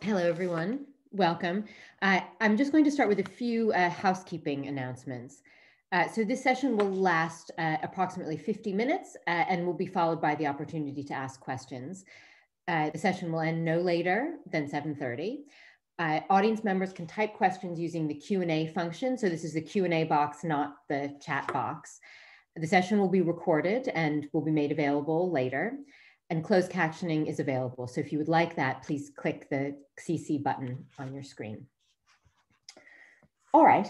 Hello, everyone. Welcome. I'm just going to start with a few housekeeping announcements. So this session will last approximately 50 minutes and will be followed by the opportunity to ask questions. The session will end no later than 7:30. Audience members can type questions using the Q&A function. So this is the Q&A box, not the chat box. The session will be recorded and will be made available later. And closed captioning is available. So if you would like that, please click the CC button on your screen. All right.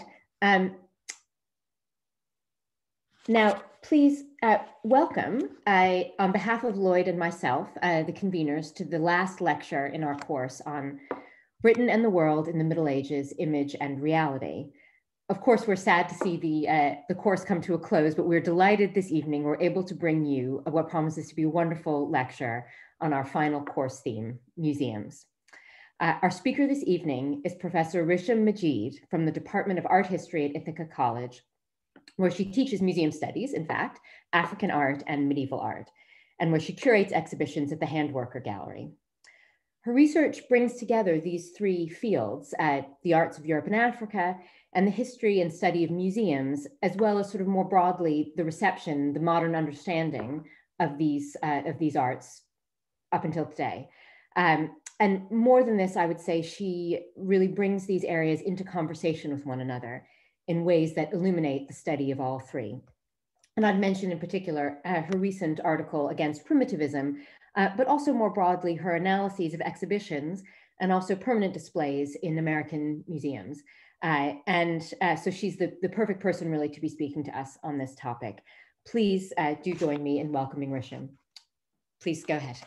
Now, please welcome, on behalf of Lloyd and myself, the conveners, to the last lecture in our course on Britain and the World in the Middle Ages, Image and Reality. Of course, we're sad to see the course come to a close, but we're delighted this evening we're able to bring you what promises to be a wonderful lecture on our final course theme, museums. Our speaker this evening is Professor Risha Majid from the Department of Art History at Ithaca College, where she teaches museum studies, in fact, African art and medieval art, and where she curates exhibitions at the Handworker Gallery. Her research brings together these three fields, the arts of Europe and Africa, and the history and study of museums, as well as sort of more broadly, the reception, the modern understanding of these arts up until today. And more than this, I would say she really brings these areas into conversation with one another in ways that illuminate the study of all three. And I'd mention in particular her recent article against primitivism, but also more broadly, her analyses of exhibitions and also permanent displays in American museums. So she's the perfect person really to be speaking to us on this topic. Please do join me in welcoming Risha. Please go ahead.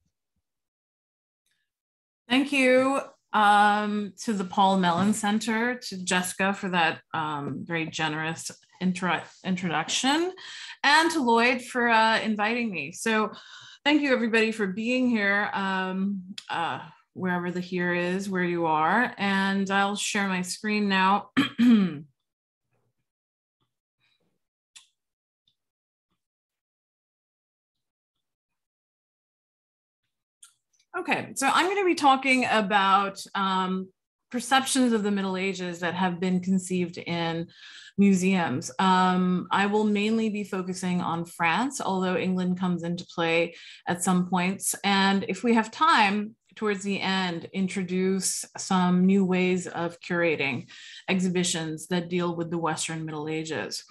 Thank you to the Paul Mellon Center, to Jessica for that very generous introduction, and to Lloyd for inviting me. So thank you everybody for being here, wherever the here is, where you are. And I'll share my screen now. Okay, so I'm going to be talking about perceptions of the Middle Ages that have been conceived in museums. I will mainly be focusing on France, although England comes into play at some points. And if we have time, towards the end, introduce some new ways of curating exhibitions that deal with the Western Middle Ages.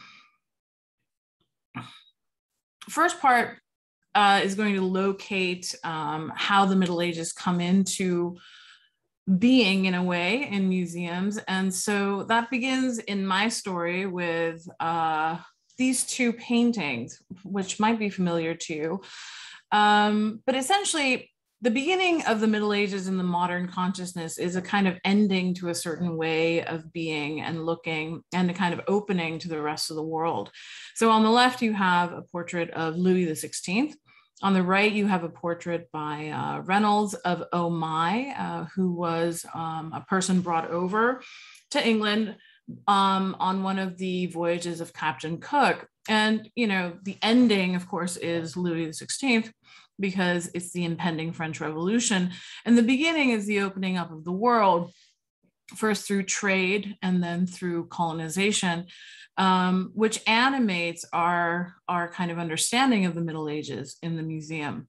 First part is going to locate how the Middle Ages come into being, in a way, in museums. And so that begins in my story with these two paintings, which might be familiar to you. But essentially, the beginning of the Middle Ages in the modern consciousness is a kind of ending to a certain way of being and looking, and a kind of opening to the rest of the world. So on the left, you have a portrait of Louis XVI. On the right, you have a portrait by Reynolds of Omai, who was a person brought over to England on one of the voyages of Captain Cook. And, you know, the ending, of course, is Louis XVI, because it's the impending French Revolution. And the beginning is the opening up of the world, first through trade and then through colonization, which animates our kind of understanding of the Middle Ages in the museum.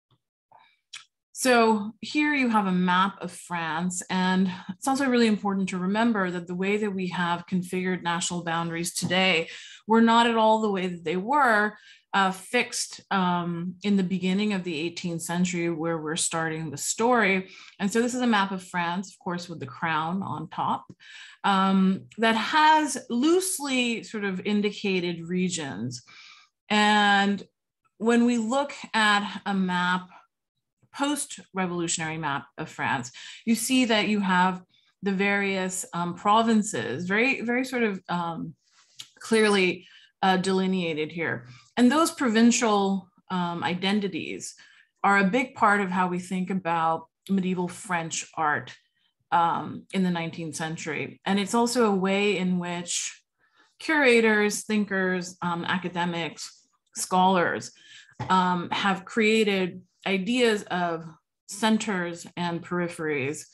So here you have a map of France, and it's also really important to remember that the way that we have configured national boundaries today were not at all the way that they were fixed in the beginning of the 18th century, where we're starting the story. And so this is a map of France, of course, with the crown on top, that has loosely sort of indicated regions. And when we look at a map, post-revolutionary map of France, you see that you have the various provinces, very sort of clearly delineated here. And those provincial identities are a big part of how we think about medieval French art in the 19th century. And it's also a way in which curators, thinkers, academics, scholars have created ideas of centers and peripheries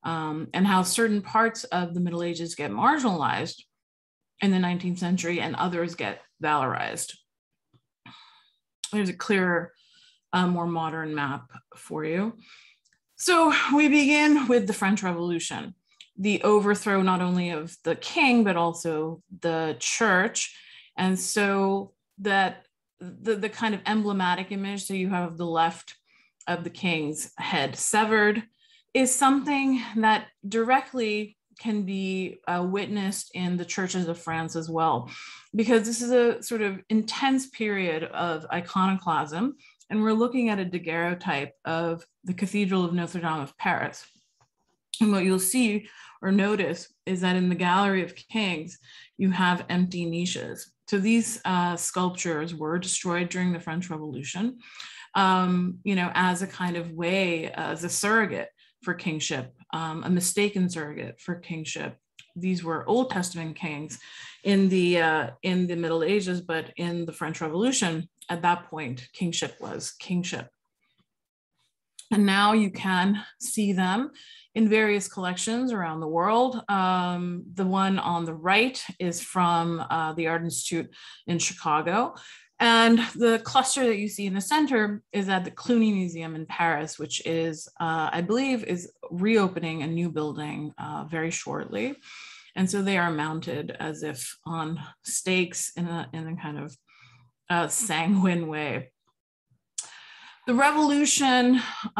and how certain parts of the Middle Ages get marginalized in the 19th century and others get valorized. There's a clearer, more modern map for you. So we begin with the French Revolution, the overthrow not only of the king, but also the church. And so that the kind of emblematic image that you have of the left of the king's head severed is something that directly can be witnessed in the churches of France as well, because this is a sort of intense period of iconoclasm. And we're looking at a daguerreotype of the Cathedral of Notre Dame of Paris. And what you'll see or notice is that in the Gallery of Kings, you have empty niches. So these sculptures were destroyed during the French Revolution, as a kind of way, as a surrogate for kingship, a mistaken surrogate for kingship. These were Old Testament kings in the Middle Ages, but in the French Revolution, at that point, kingship was kingship. And now you can see them in various collections around the world. The one on the right is from the Art Institute in Chicago. And the cluster that you see in the center is at the Cluny Museum in Paris, which is, I believe, is reopening a new building very shortly. And so they are mounted as if on stakes in a kind of sanguine way. The revolution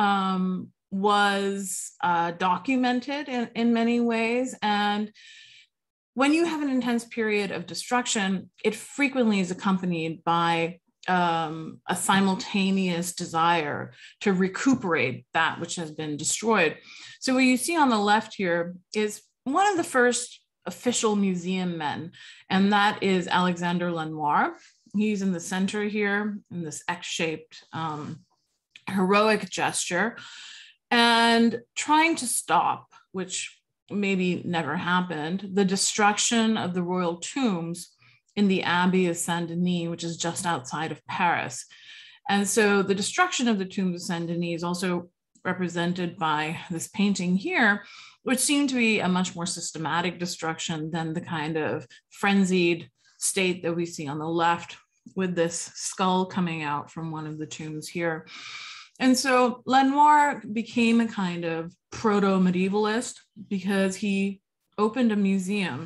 was documented in many ways. And when you have an intense period of destruction, it frequently is accompanied by a simultaneous desire to recuperate that which has been destroyed. So what you see on the left here is one of the first official museum men, and that is Alexander Lenoir. He's in the center here in this X-shaped heroic gesture, and trying to stop, which maybe never happened, the destruction of the royal tombs in the Abbey of Saint-Denis, which is just outside of Paris. And so the destruction of the tombs of Saint-Denis is also represented by this painting here, which seemed to be a much more systematic destruction than the kind of frenzied state that we see on the left with this skull coming out from one of the tombs here. And so Lenoir became a kind of proto-medievalist because he opened a museum,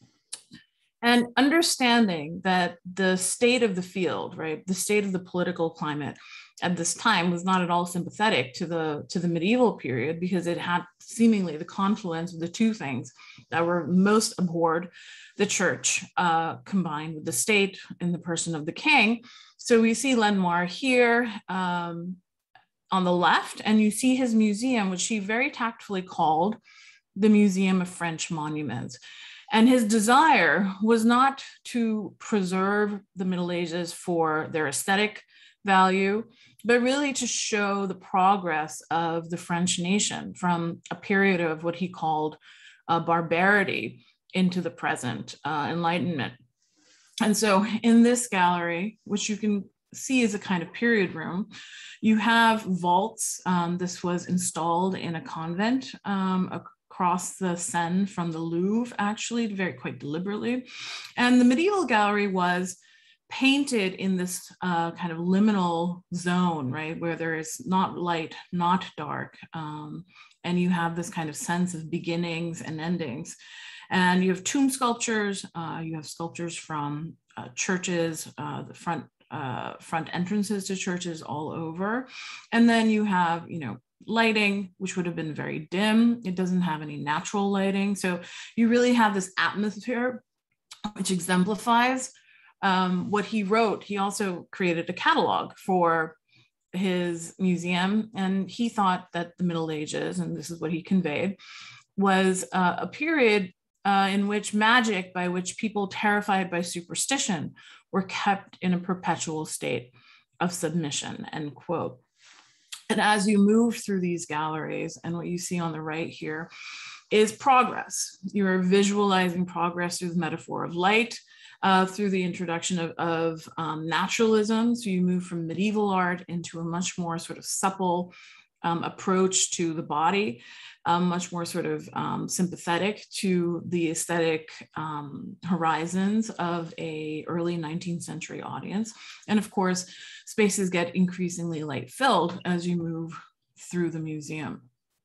and understanding that the state of the field, right, the state of the political climate at this time was not at all sympathetic to the medieval period, because it had seemingly the confluence of the two things that were most abhorred: the church combined with the state in the person of the king. So we see Lenoir here on the left, and you see his museum, which he very tactfully called the Museum of French Monuments. And his desire was not to preserve the Middle Ages for their aesthetic value, but really to show the progress of the French nation from a period of what he called barbarity into the present Enlightenment. And so in this gallery, which you can see is a kind of period room, you have vaults. This was installed in a convent across the Seine from the Louvre, actually, quite deliberately. And the medieval gallery was painted in this kind of liminal zone, right, where there is not light, not dark. And you have this kind of sense of beginnings and endings. And you have tomb sculptures, you have sculptures from churches, the front entrances to churches all over. And then you have, lighting, which would have been very dim. It doesn't have any natural lighting. So you really have this atmosphere which exemplifies what he wrote. He also created a catalog for his museum, and he thought that the Middle Ages, and this is what he conveyed, was a period in which magic, by which people terrified by superstition were kept in a perpetual state of submission, end quote. And as you move through these galleries, and what you see on the right here is progress. You're visualizing progress through the metaphor of light, through the introduction of naturalism. So you move from medieval art into a much more sort of supple, approach to the body, much more sort of sympathetic to the aesthetic horizons of a early 19th century audience. And of course, spaces get increasingly light filled as you move through the museum.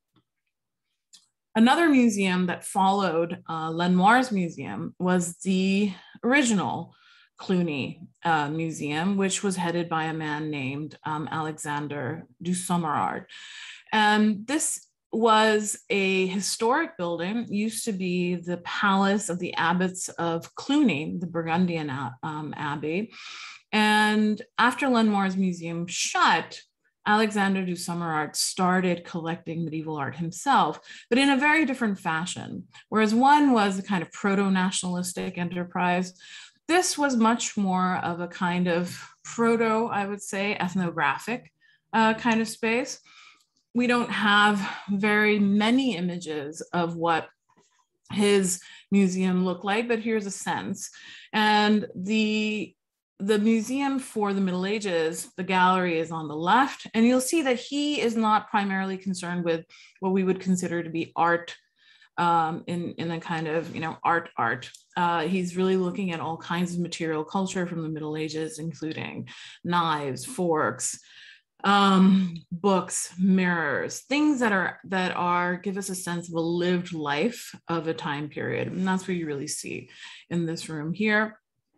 Another museum that followed Lenoir's museum was the original Cluny Museum, which was headed by a man named Alexander du Sommerard. And this was a historic building. It used to be the palace of the abbots of Cluny, the Burgundian abbey. And after Lenoir's museum shut, Alexander du Sommerard started collecting medieval art himself, but in a very different fashion. Whereas one was a kind of proto-nationalistic enterprise, this was much more of a kind of proto, I would say, ethnographic kind of space. We don't have very many images of what his museum looked like, but here's a sense. And the museum for the Middle Ages, the gallery is on the left, and you'll see that he is not primarily concerned with what we would consider to be art in a kind of, art. He's really looking at all kinds of material culture from the Middle Ages, including knives, forks, books, mirrors, things that give us a sense of a lived life of a time period. And that's what you really see in this room here.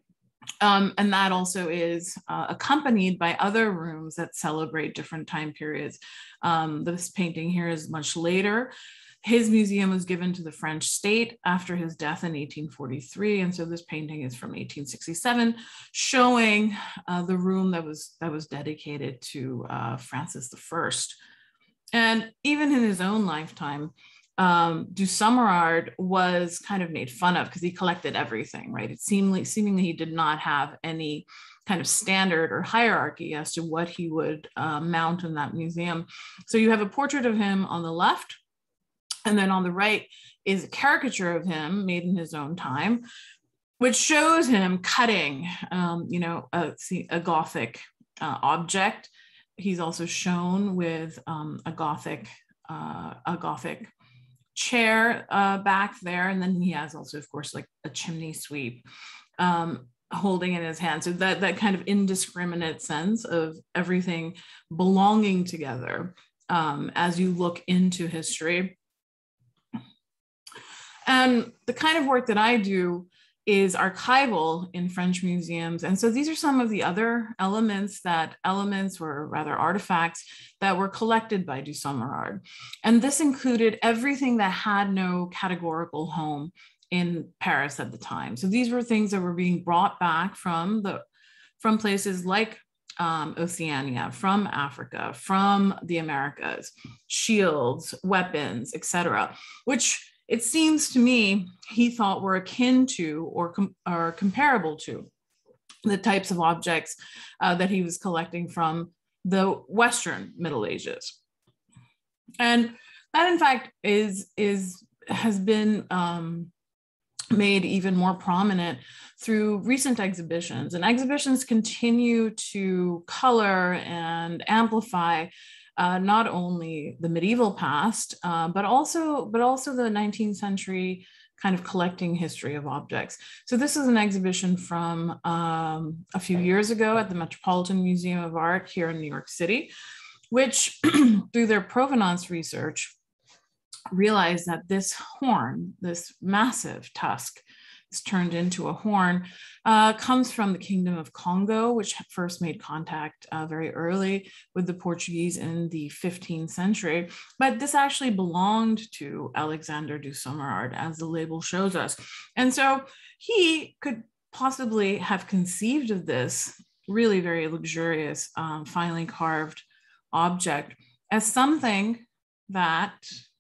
And that also is accompanied by other rooms that celebrate different time periods. This painting here is much later. His museum was given to the French state after his death in 1843. And so this painting is from 1867, showing the room that was dedicated to Francis I. And even in his own lifetime, du Sommerard was kind of made fun of because he collected everything, right? It seemingly he did not have any kind of standard or hierarchy as to what he would mount in that museum. So you have a portrait of him on the left, and then on the right is a caricature of him made in his own time, which shows him cutting, a Gothic object. He's also shown with a Gothic chair back there, and then he has also, of course, like a chimney sweep holding in his hand. So that kind of indiscriminate sense of everything belonging together as you look into history. And the kind of work that I do is archival in French museums. And so these are some of the other elements or rather artifacts that were collected by du Sommerard. And this included everything that had no categorical home in Paris at the time. So these were things that were being brought back from places like Oceania, from Africa, from the Americas, shields, weapons, etc., which it seems to me he thought were akin to or comparable to the types of objects that he was collecting from the Western Middle Ages. And that, in fact, has been made even more prominent through recent exhibitions. And exhibitions continue to color and amplify not only the medieval past, but also the 19th century kind of collecting history of objects. So this is an exhibition from a few years ago at the Metropolitan Museum of Art here in New York City, which through their provenance research realized that this horn, this massive tusk, is turned into a horn, comes from the Kingdom of Congo, which first made contact very early with the Portuguese in the 15th century. But this actually belonged to Alexander du Sommerard, as the label shows us. And so he could possibly have conceived of this really very luxurious, finely carved object as something that,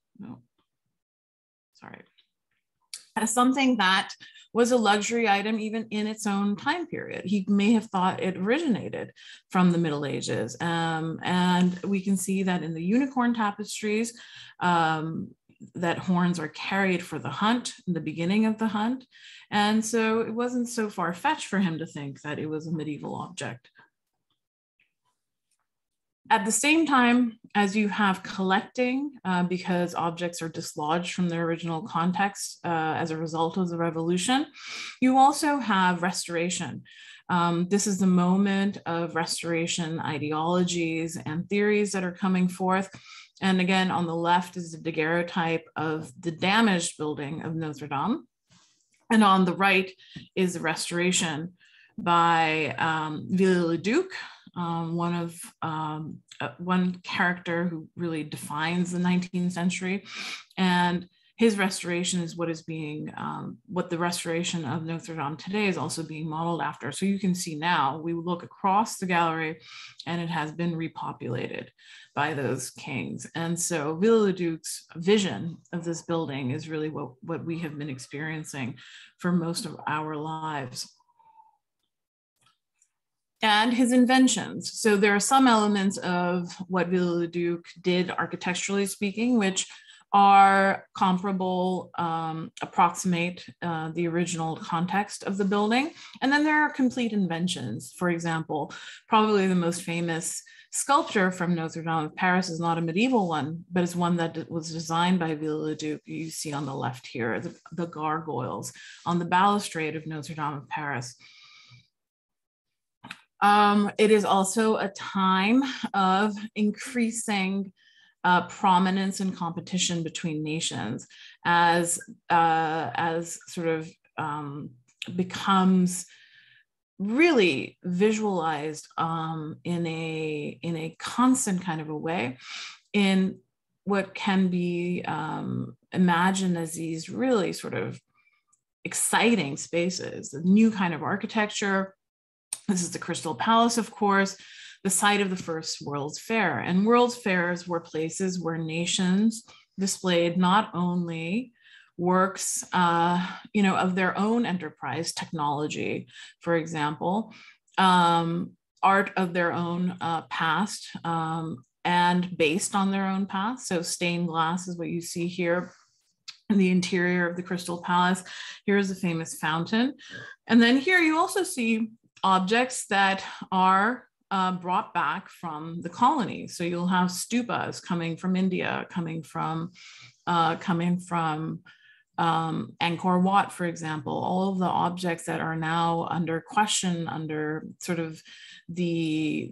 as something that was a luxury item even in its own time period. He may have thought it originated from the Middle Ages. And we can see that in the unicorn tapestries, that horns are carried for the hunt, in the beginning of the hunt. And so it wasn't so far-fetched for him to think that it was a medieval object. At the same time as you have collecting, because objects are dislodged from their original context as a result of the revolution, you also have restoration. This is the moment of restoration ideologies and theories that are coming forth. And again, on the left is the daguerreotype of the damaged building of Notre Dame. And on the right is the restoration by Viollet-le-Duc, one character who really defines the 19th century. And his restoration is what is being, what the restoration of Notre Dame today is also being modeled after. So you can see now, we look across the gallery and it has been repopulated by those kings. And so Viollet-le-Duc's vision of this building is really what we have been experiencing for most of our lives. And his inventions. So there are some elements of what Viollet-le-Duc did architecturally speaking, which are comparable, approximate the original context of the building. And then there are complete inventions. For example, probably the most famous sculpture from Notre Dame of Paris is not a medieval one, but it's one that was designed by Viollet-le-Duc. You see on the left here, the gargoyles on the balustrade of Notre Dame of Paris. It is also a time of increasing prominence and competition between nations as sort of becomes really visualized in a constant kind of a way in what can be imagined as these really sort of exciting spaces, a new kind of architecture. This is the Crystal Palace, of course, the site of the first World's Fair. And World's Fairs were places where nations displayed not only works, of their own enterprise, technology, for example, art of their own past, and based on their own past. So stained glass is what you see here in the interior of the Crystal Palace. Here's the famous fountain. And then here you also see objects that are brought back from the colonies. So you'll have stupas coming from India, coming from Angkor Wat, for example. All of the objects that are now under question, under sort of the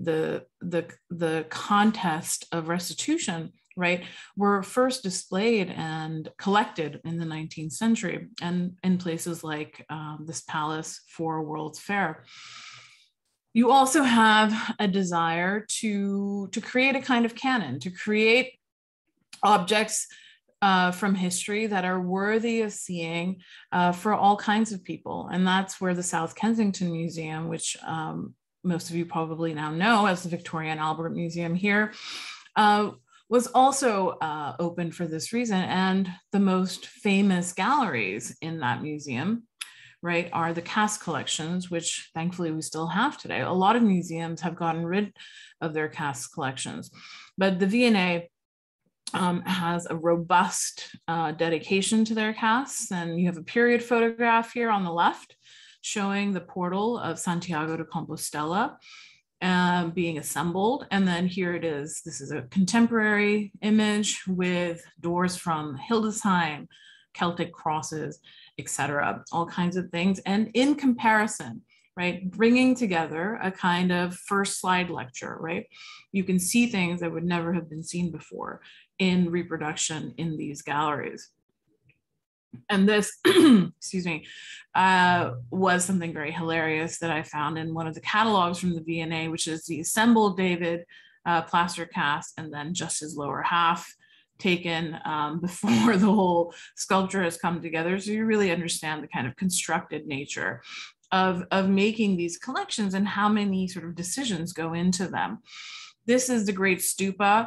contest of restitution, right, were first displayed and collected in the 19th century, and in places like this palace for World's Fair. You also have a desire to create a kind of canon, to create objects from history that are worthy of seeing for all kinds of people. And that's where the South Kensington Museum, which most of you probably now know as the Victoria and Albert Museum here, was also opened for this reason. And the most famous galleries in that museum, right, are the cast collections, which thankfully we still have today. A lot of museums have gotten rid of their cast collections, but the V&A has a robust dedication to their casts. And you have a period photograph here on the left showing the portal of Santiago de Compostela being assembled. And then here it is. This is a contemporary image with doors from Hildesheim, Celtic crosses, etc., all kinds of things. And in comparison, right, bringing together a kind of first slide lecture, right? You can see things that would never have been seen before in reproduction in these galleries. And this, excuse me, was something very hilarious that I found in one of the catalogs from the V&A, which is the assembled David plaster cast, and then just his lower half taken before the whole sculpture has come together. So you really understand the kind of constructed nature of making these collections and how many sort of decisions go into them. This is the Great Stupa,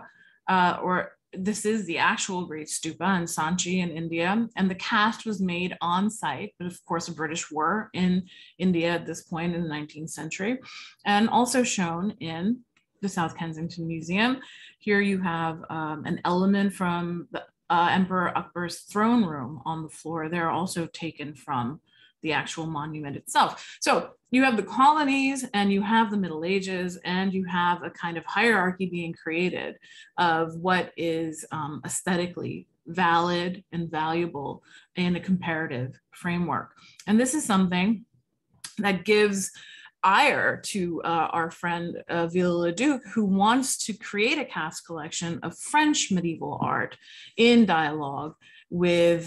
this is the actual Great Stupa in Sanchi in India, and the cast was made on site, but of course the British were in India at this point in the 19th century, and also shown in the South Kensington Museum. Here you have an element from the Emperor Akbar's throne room on the floor. They're also taken from the actual monument itself. So you have the colonies and you have the Middle Ages, and you have a kind of hierarchy being created of what is aesthetically valid and valuable in a comparative framework. And this is something that gives ire to our friend Viollet-le-Duc, who wants to create a cast collection of French medieval art in dialogue with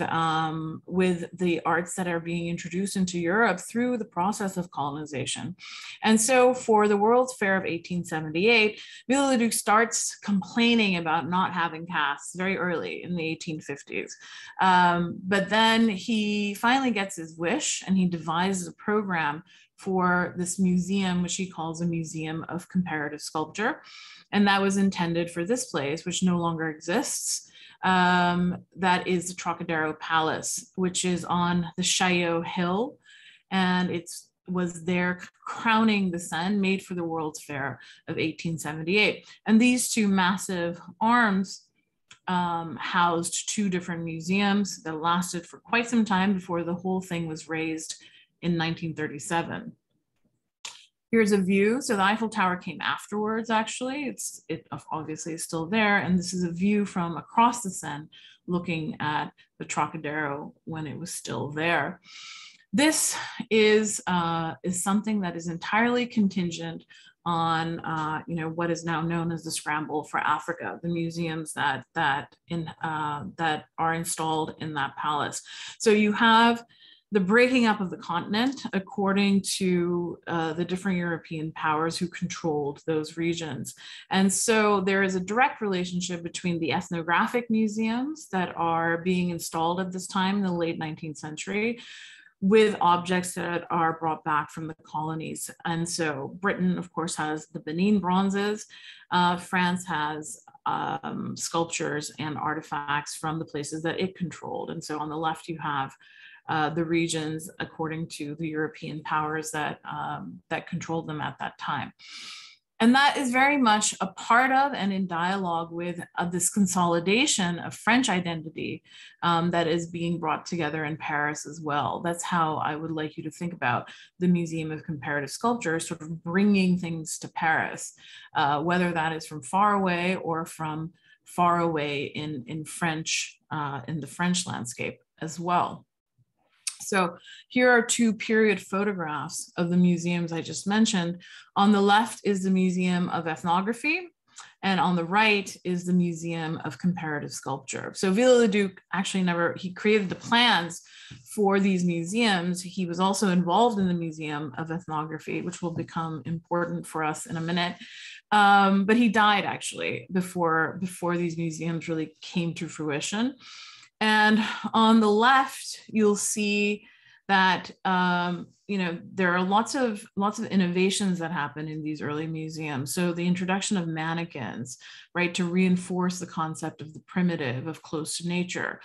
the arts that are being introduced into Europe through the process of colonization. And so for the World's Fair of 1878, Viollet-le-Duc starts complaining about not having casts very early in the 1850s. But then he finally gets his wish, and he devises a program for this museum, which he calls a Museum of Comparative Sculpture. And that was intended for this place, which no longer exists. That is the Trocadero Palace, which is on the Chaillot Hill. And it was there crowning the sun, made for the World's Fair of 1878. And these two massive arms housed two different museums that lasted for quite some time before the whole thing was razed in 1937. Here's a view. So the Eiffel Tower came afterwards, actually. It obviously is still there. And this is a view from across the Seine looking at the Trocadero when it was still there. This is something that is entirely contingent on what is now known as the Scramble for Africa, the museums that are installed in that palace. So you have the breaking up of the continent according to the different European powers who controlled those regions. And so there is a direct relationship between the ethnographic museums that are being installed at this time in the late 19th century with objects that are brought back from the colonies. And so Britain, of course, has the Benin bronzes. France has sculptures and artifacts from the places that it controlled. And so on the left, you have the regions according to the European powers that controlled them at that time. And that is very much a part of and in dialogue with this consolidation of French identity that is being brought together in Paris as well. That's how I would like you to think about the Museum of Comparative Sculpture, sort of bringing things to Paris, whether that is from far away or from far away in French, in the French landscape as well. So here are two period photographs of the museums I just mentioned. On the left is the Museum of Ethnography, and on the right is the Museum of Comparative Sculpture. So Viollet-le-Duc actually he created the plans for these museums. He was also involved in the Museum of Ethnography, which will become important for us in a minute. But he died actually before these museums really came to fruition. And on the left, you'll see that there are lots of innovations that happen in these early museums. So the introduction of mannequins, right, to reinforce the concept of the primitive, of close to nature.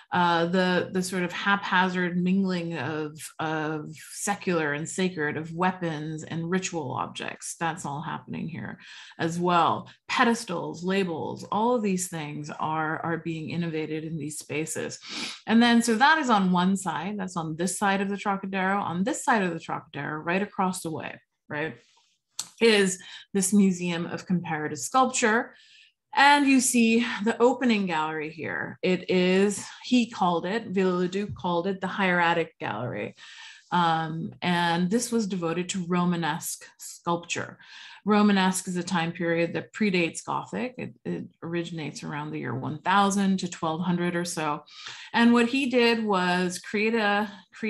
The sort of haphazard mingling of secular and sacred, of weapons and ritual objects. That's all happening here as well. Pedestals, labels, all of these things are being innovated in these spaces. And then, so that is on one side, that's on this side of the Trocadero. On this side of the Trocadero, right across the way, right, is this Museum of Comparative Sculpture. And you see the opening gallery here. It is, Viollet-le-Duc called it the Hieratic Gallery. And this was devoted to Romanesque sculpture. Romanesque is a time period that predates Gothic. It originates around the year 1000 to 1200 or so. And what he did was create a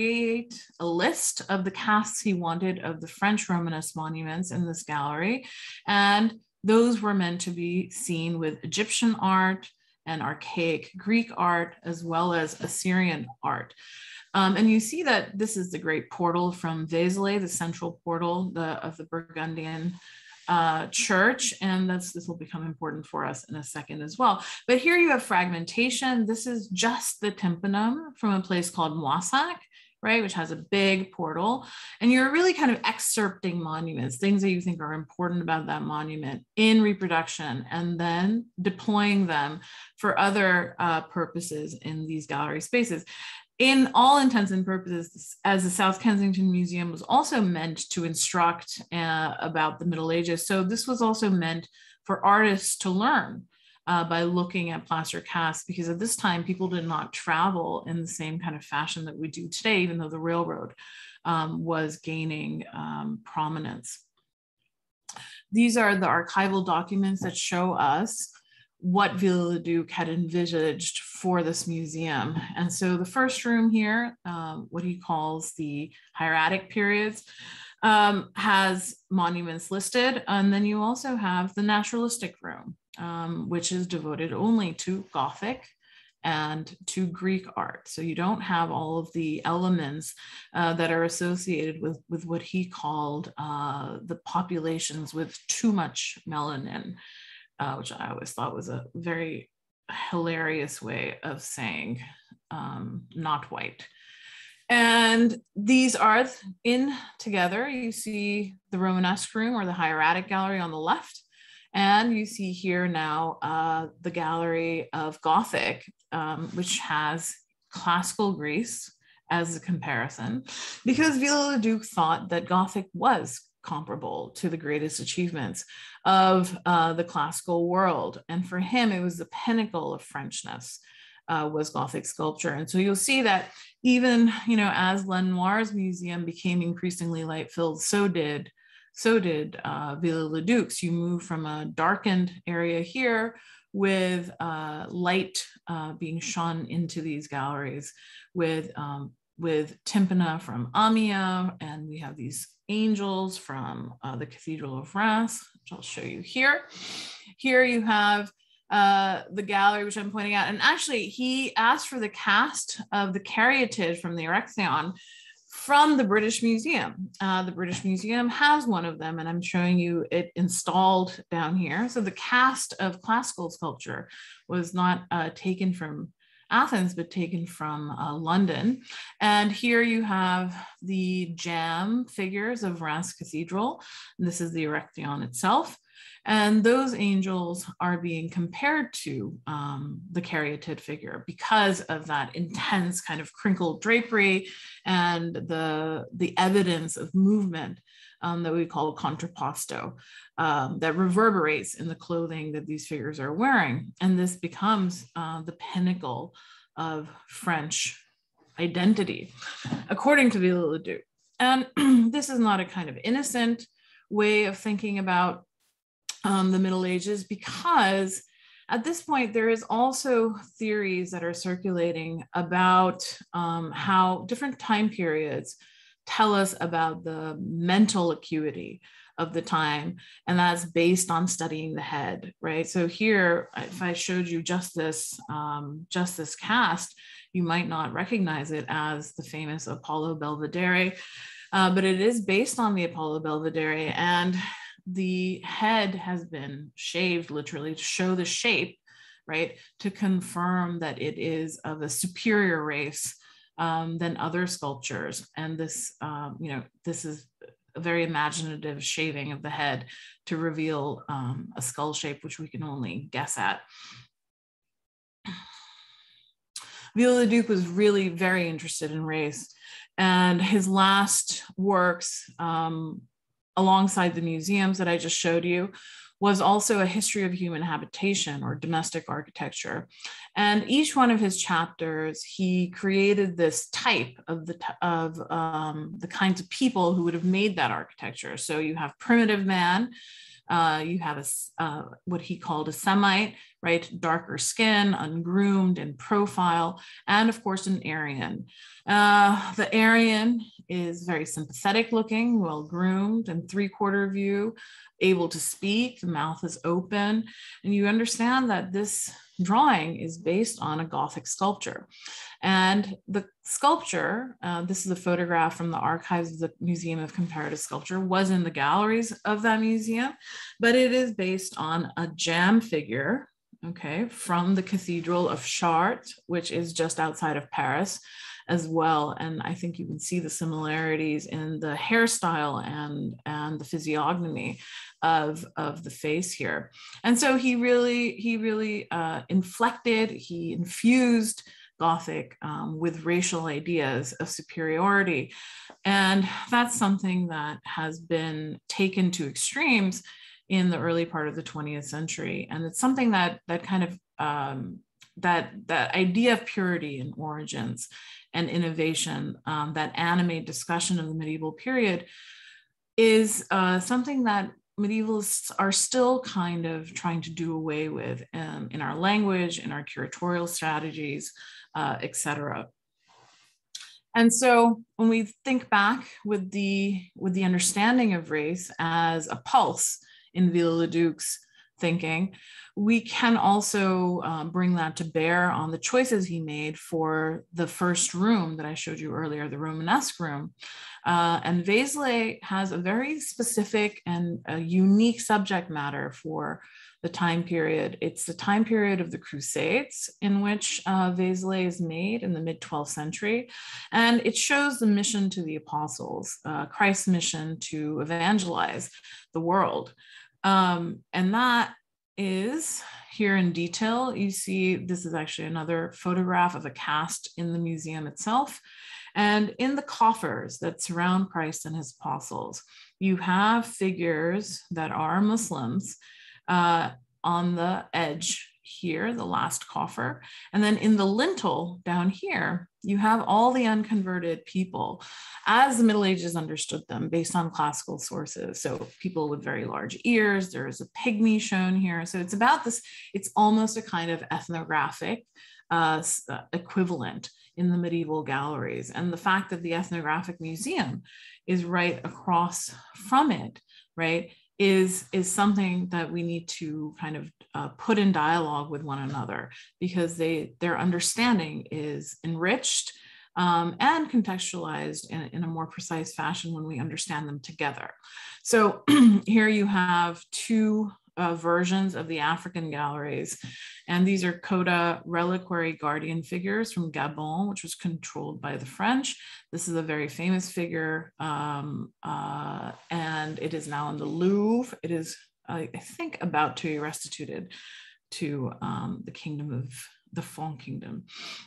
list of the casts he wanted of the French Romanesque monuments in this gallery. And those were meant to be seen with Egyptian art and archaic Greek art, as well as Assyrian art. And you see that this is the great portal from Vézelay, the central portal of the Burgundian church. And this will become important for us in a second as well. But here you have fragmentation. This is just the tympanum from a place called Moissac right, which has a big portal. And you're really kind of excerpting monuments, things that you think are important about that monument in reproduction, and then deploying them for other purposes in these gallery spaces. In all intents and purposes, as the South Kensington Museum was also meant to instruct about the Middle Ages, so this was also meant for artists to learn by looking at plaster casts, because at this time people did not travel in the same kind of fashion that we do today, even though the railroad was gaining prominence. These are the archival documents that show us what Viollet-le-Duc had envisaged for this museum. And so the first room here, what he calls the hieratic periods, has monuments listed. And then you also have the naturalistic room, which is devoted only to Gothic and to Greek art. So you don't have all of the elements that are associated with what he called the populations with too much melanin, which I always thought was a very hilarious way of saying not white. And these are in together. You see the Romanesque room or the hieratic gallery on the left. And you see here now the gallery of Gothic, which has classical Greece as a comparison, because Viollet-le-Duc thought that Gothic was comparable to the greatest achievements of the classical world. And for him, it was the pinnacle of Frenchness, was Gothic sculpture. And so you'll see that even, as Lenoir's museum became increasingly light-filled, so did Viollet-le-Duc's. You move from a darkened area here with light being shone into these galleries with tympana from Amiens, and we have these angels from the Cathedral of Reims, which I'll show you here. Here you have the gallery, which I'm pointing out. And actually, he asked for the cast of the Caryatid from the Erechtheion from the British Museum. The British Museum has one of them, and I'm showing you it installed down here. So the cast of classical sculpture was not taken from Athens, but taken from London. And here you have the jam figures of Reims Cathedral. This is the Erechtheion itself. And those angels are being compared to the Caryatid figure because of that intense kind of crinkled drapery and the evidence of movement that we call contrapposto, that reverberates in the clothing that these figures are wearing. And this becomes the pinnacle of French identity, according to Viollet-le-Duc. And this is not a kind of innocent way of thinking about the Middle Ages, because at this point, there is also theories that are circulating about how different time periods tell us about the mental acuity of the time, and that's based on studying the head, right? So here, if I showed you just this cast, you might not recognize it as the famous Apollo Belvedere, but it is based on the Apollo Belvedere, and the head has been shaved literally to show the shape, right? To confirm that it is of a superior race than other sculptures. And this, this is a very imaginative shaving of the head to reveal a skull shape, which we can only guess at. Viollet-le-Duc was really very interested in race, and his last works, alongside the museums that I just showed you, was also a history of human habitation or domestic architecture. And each one of his chapters, he created this type of the kinds of people who would have made that architecture. So you have primitive man, you have what he called a Semite, right? Darker skin, ungroomed in profile, and of course an Aryan. The Aryan is very sympathetic looking, well-groomed and three-quarter view, able to speak, the mouth is open. And you understand that this drawing is based on a Gothic sculpture. And the sculpture, this is a photograph from the archives of the Museum of Comparative Sculpture, was in the galleries of that museum, but it is based on a jam figure okay, from the Cathedral of Chartres, which is just outside of Paris as well. And I think you can see the similarities in the hairstyle and the physiognomy of the face here. And so he really inflected, he infused Gothic with racial ideas of superiority. And that's something that has been taken to extremes in the early part of the 20th century. And it's something that kind of, that idea of purity and origins and innovation that animate discussion of the medieval period is something that medievalists are still kind of trying to do away with in our language, in our curatorial strategies, etc. And so when we think back with the understanding of race as a pulse in Viollet-le-Duc's thinking, we can also bring that to bear on the choices he made for the first room that I showed you earlier, the Romanesque room. And Vézelay has a very specific and a unique subject matter for the time period. It's the time period of the Crusades in which Vézelay is made in the mid-12th century. And it shows the mission to the apostles, Christ's mission to evangelize the world. And that is here in detail. You see, this is actually another photograph of a cast in the museum itself. And in the coffers that surround Christ and his apostles, you have figures that are Muslims on the edge here, the last coffer. And then in the lintel down here, you have all the unconverted people as the Middle Ages understood them based on classical sources. So people with very large ears, there's a pygmy shown here. So it's about this, it's almost a kind of ethnographic equivalent in the medieval galleries. And the fact that the Ethnographic Museum is right across from it, right, is something that we need to kind of put in dialogue with one another, because their understanding is enriched and contextualized in a more precise fashion when we understand them together. So here you have two versions of the African galleries. And these are Coda reliquary guardian figures from Gabon, which was controlled by the French. This is a very famous figure, and it is now in the Louvre. It is, I think, about to be restituted to the kingdom of the Fon Kingdom.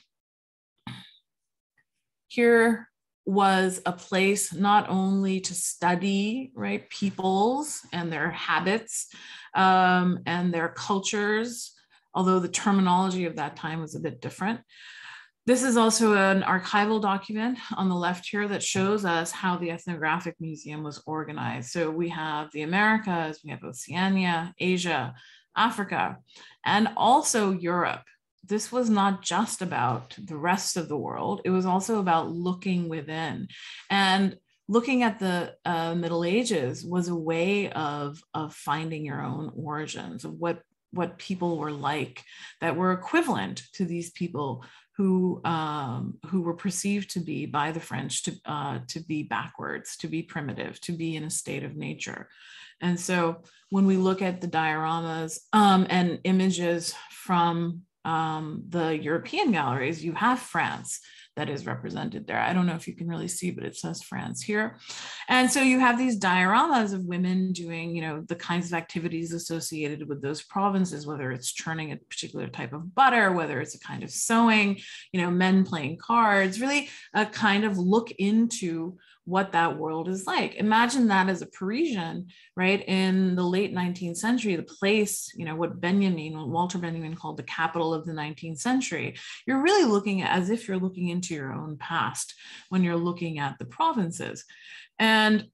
Here was a place not only to study, right, peoples and their habits and their cultures, although the terminology of that time was a bit different. This is also an archival document on the left here that shows us how the Ethnographic Museum was organized. So we have the Americas, we have Oceania, Asia, Africa, and also Europe. This was not just about the rest of the world. It was also about looking within. And looking at the Middle Ages was a way of finding your own origins, of what people were like that were equivalent to these people who were perceived to be by the French to be backwards, to be primitive, to be in a state of nature. And so when we look at the dioramas and images from the European galleries, you have France that is represented there. I don't know if you can really see, but it says France here. And so you have these dioramas of women doing, you know, the kinds of activities associated with those provinces, whether it's churning a particular type of butter, whether it's a kind of sewing, you know, men playing cards, really a kind of look into what that world is like. Imagine that as a Parisian, right? In the late 19th century, the place, you know, what Walter Benjamin called the capital of the 19th century. You're really looking at as if you're looking into your own past when you're looking at the provinces. And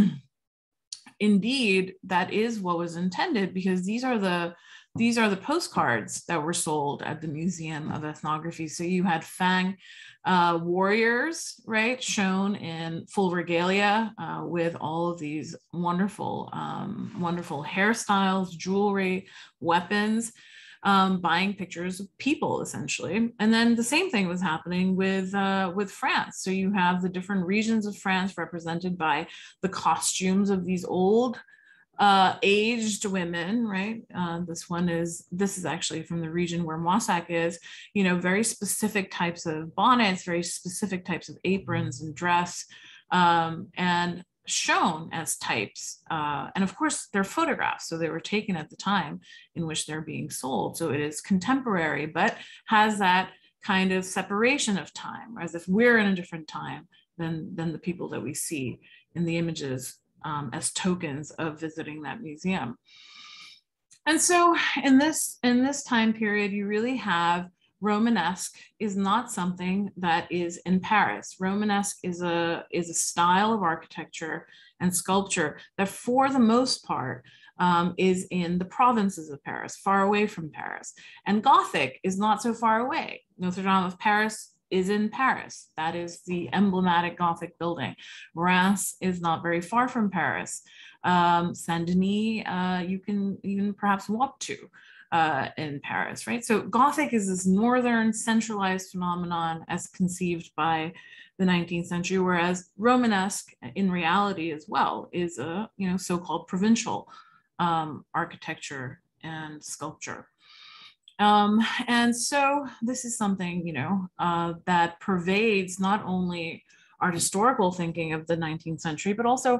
indeed, that is what was intended, because these are the postcards that were sold at the Museum of Ethnography. So you had Fang warriors, right, shown in full regalia with all of these wonderful, wonderful hairstyles, jewelry, weapons, buying pictures of people, essentially. And then the same thing was happening with France. So you have the different regions of France represented by the costumes of these old aged women, right? This is actually from the region where Moissac is, very specific types of bonnets, very specific types of aprons and dress, and shown as types. And of course, they're photographs, so they were taken at the time in which they're being sold. So it is contemporary, but has that kind of separation of time, as if we're in a different time than the people that we see in the images as tokens of visiting that museum. And so in this time period, you really have Romanesque is not something that is in Paris. Romanesque is a style of architecture and sculpture that for the most part is in the provinces of Paris, far away from Paris. And Gothic is not so far away. Notre Dame of Paris is in Paris. That is the emblematic Gothic building. Reims is not very far from Paris. Saint-Denis, you can even perhaps walk to in Paris, right? So Gothic is this northern centralized phenomenon as conceived by the 19th century, whereas Romanesque in reality as well is a so-called provincial architecture and sculpture. And so this is something, that pervades not only art historical thinking of the 19th century, but also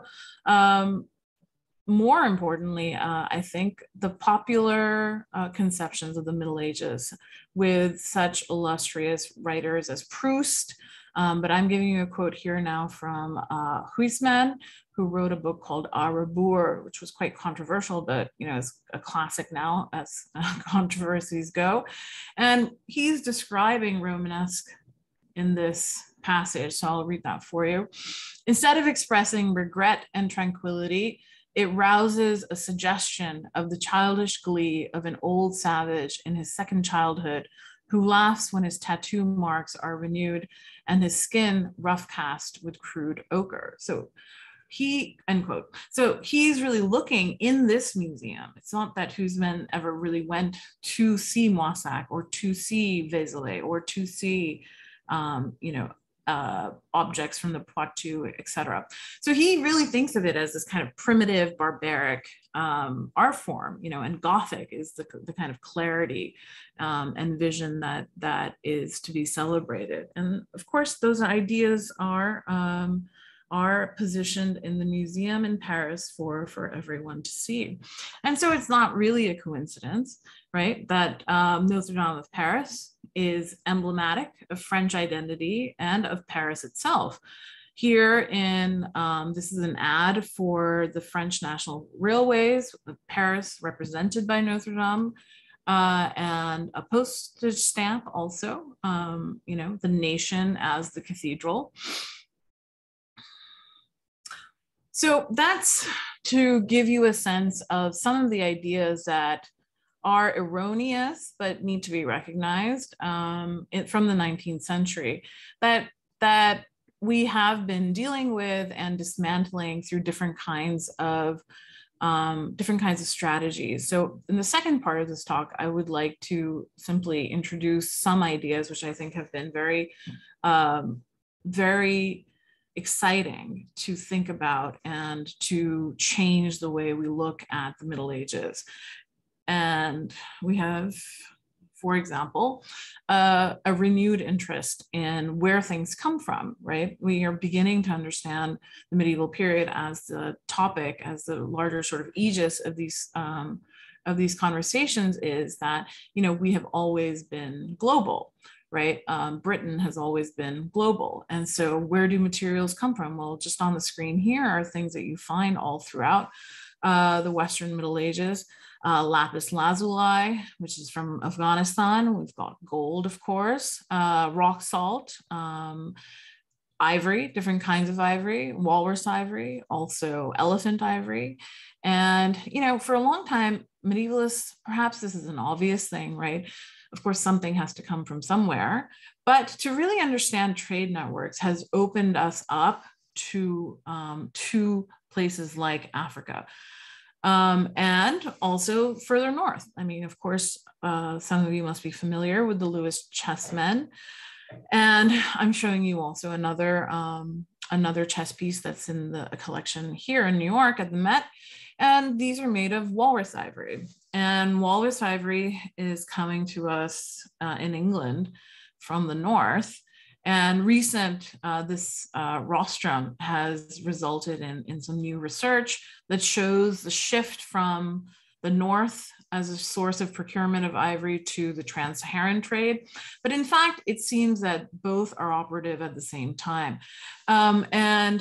more importantly, I think the popular conceptions of the Middle Ages with such illustrious writers as Proust. But I'm giving you a quote here now from Huysmans, who wrote a book called A Rebours, which was quite controversial, but is a classic now as controversies go. And he's describing Romanesque in this passage, so I'll read that for you. Instead of expressing regret and tranquility, it rouses a suggestion of the childish glee of an old savage in his second childhood who laughs when his tattoo marks are renewed and his skin rough cast with crude ochre. So end quote. So he's really looking in this museum. It's not that Huysmans ever really went to see Moissac or to see Vézelay or to see, objects from the Poitou, etc. So he really thinks of it as this kind of primitive, barbaric art form, and Gothic is the kind of clarity and vision that is to be celebrated. And of course, those ideas are positioned in the museum in Paris for everyone to see. And so it's not really a coincidence, right, that Notre Dame of Paris is emblematic of French identity and of Paris itself. Here in, this is an ad for the French National Railways, Paris represented by Notre Dame, and a postage stamp also, the nation as the cathedral. So that's to give you a sense of some of the ideas that are erroneous but need to be recognized from the 19th century that we have been dealing with and dismantling through different kinds of strategies. So in the second part of this talk, I would like to simply introduce some ideas which I think have been very, very exciting to think about and to change the way we look at the Middle Ages. And we have, for example, a renewed interest in where things come from, right? We are beginning to understand the medieval period as the topic, as the larger sort of aegis of these conversations is that, we have always been global, right? Britain has always been global. And so where do materials come from? Well, just on the screen here are things that you find all throughout the Western Middle Ages. Lapis lazuli, which is from Afghanistan. We've got gold, of course, rock salt, ivory, different kinds of ivory, walrus ivory, also elephant ivory. And, for a long time, medievalists, perhaps this is an obvious thing, right? Of course, something has to come from somewhere, but to really understand trade networks has opened us up to places like Africa. And also further north. I mean, of course, some of you must be familiar with the Lewis chessmen. And I'm showing you also another another chess piece that's in a collection here in New York at the Met. And these are made of walrus ivory. And walrus ivory is coming to us in England from the north. And this rostrum has resulted in some new research that shows the shift from the north as a source of procurement of ivory to the trans-Saharan trade. But in fact, it seems that both are operative at the same time. And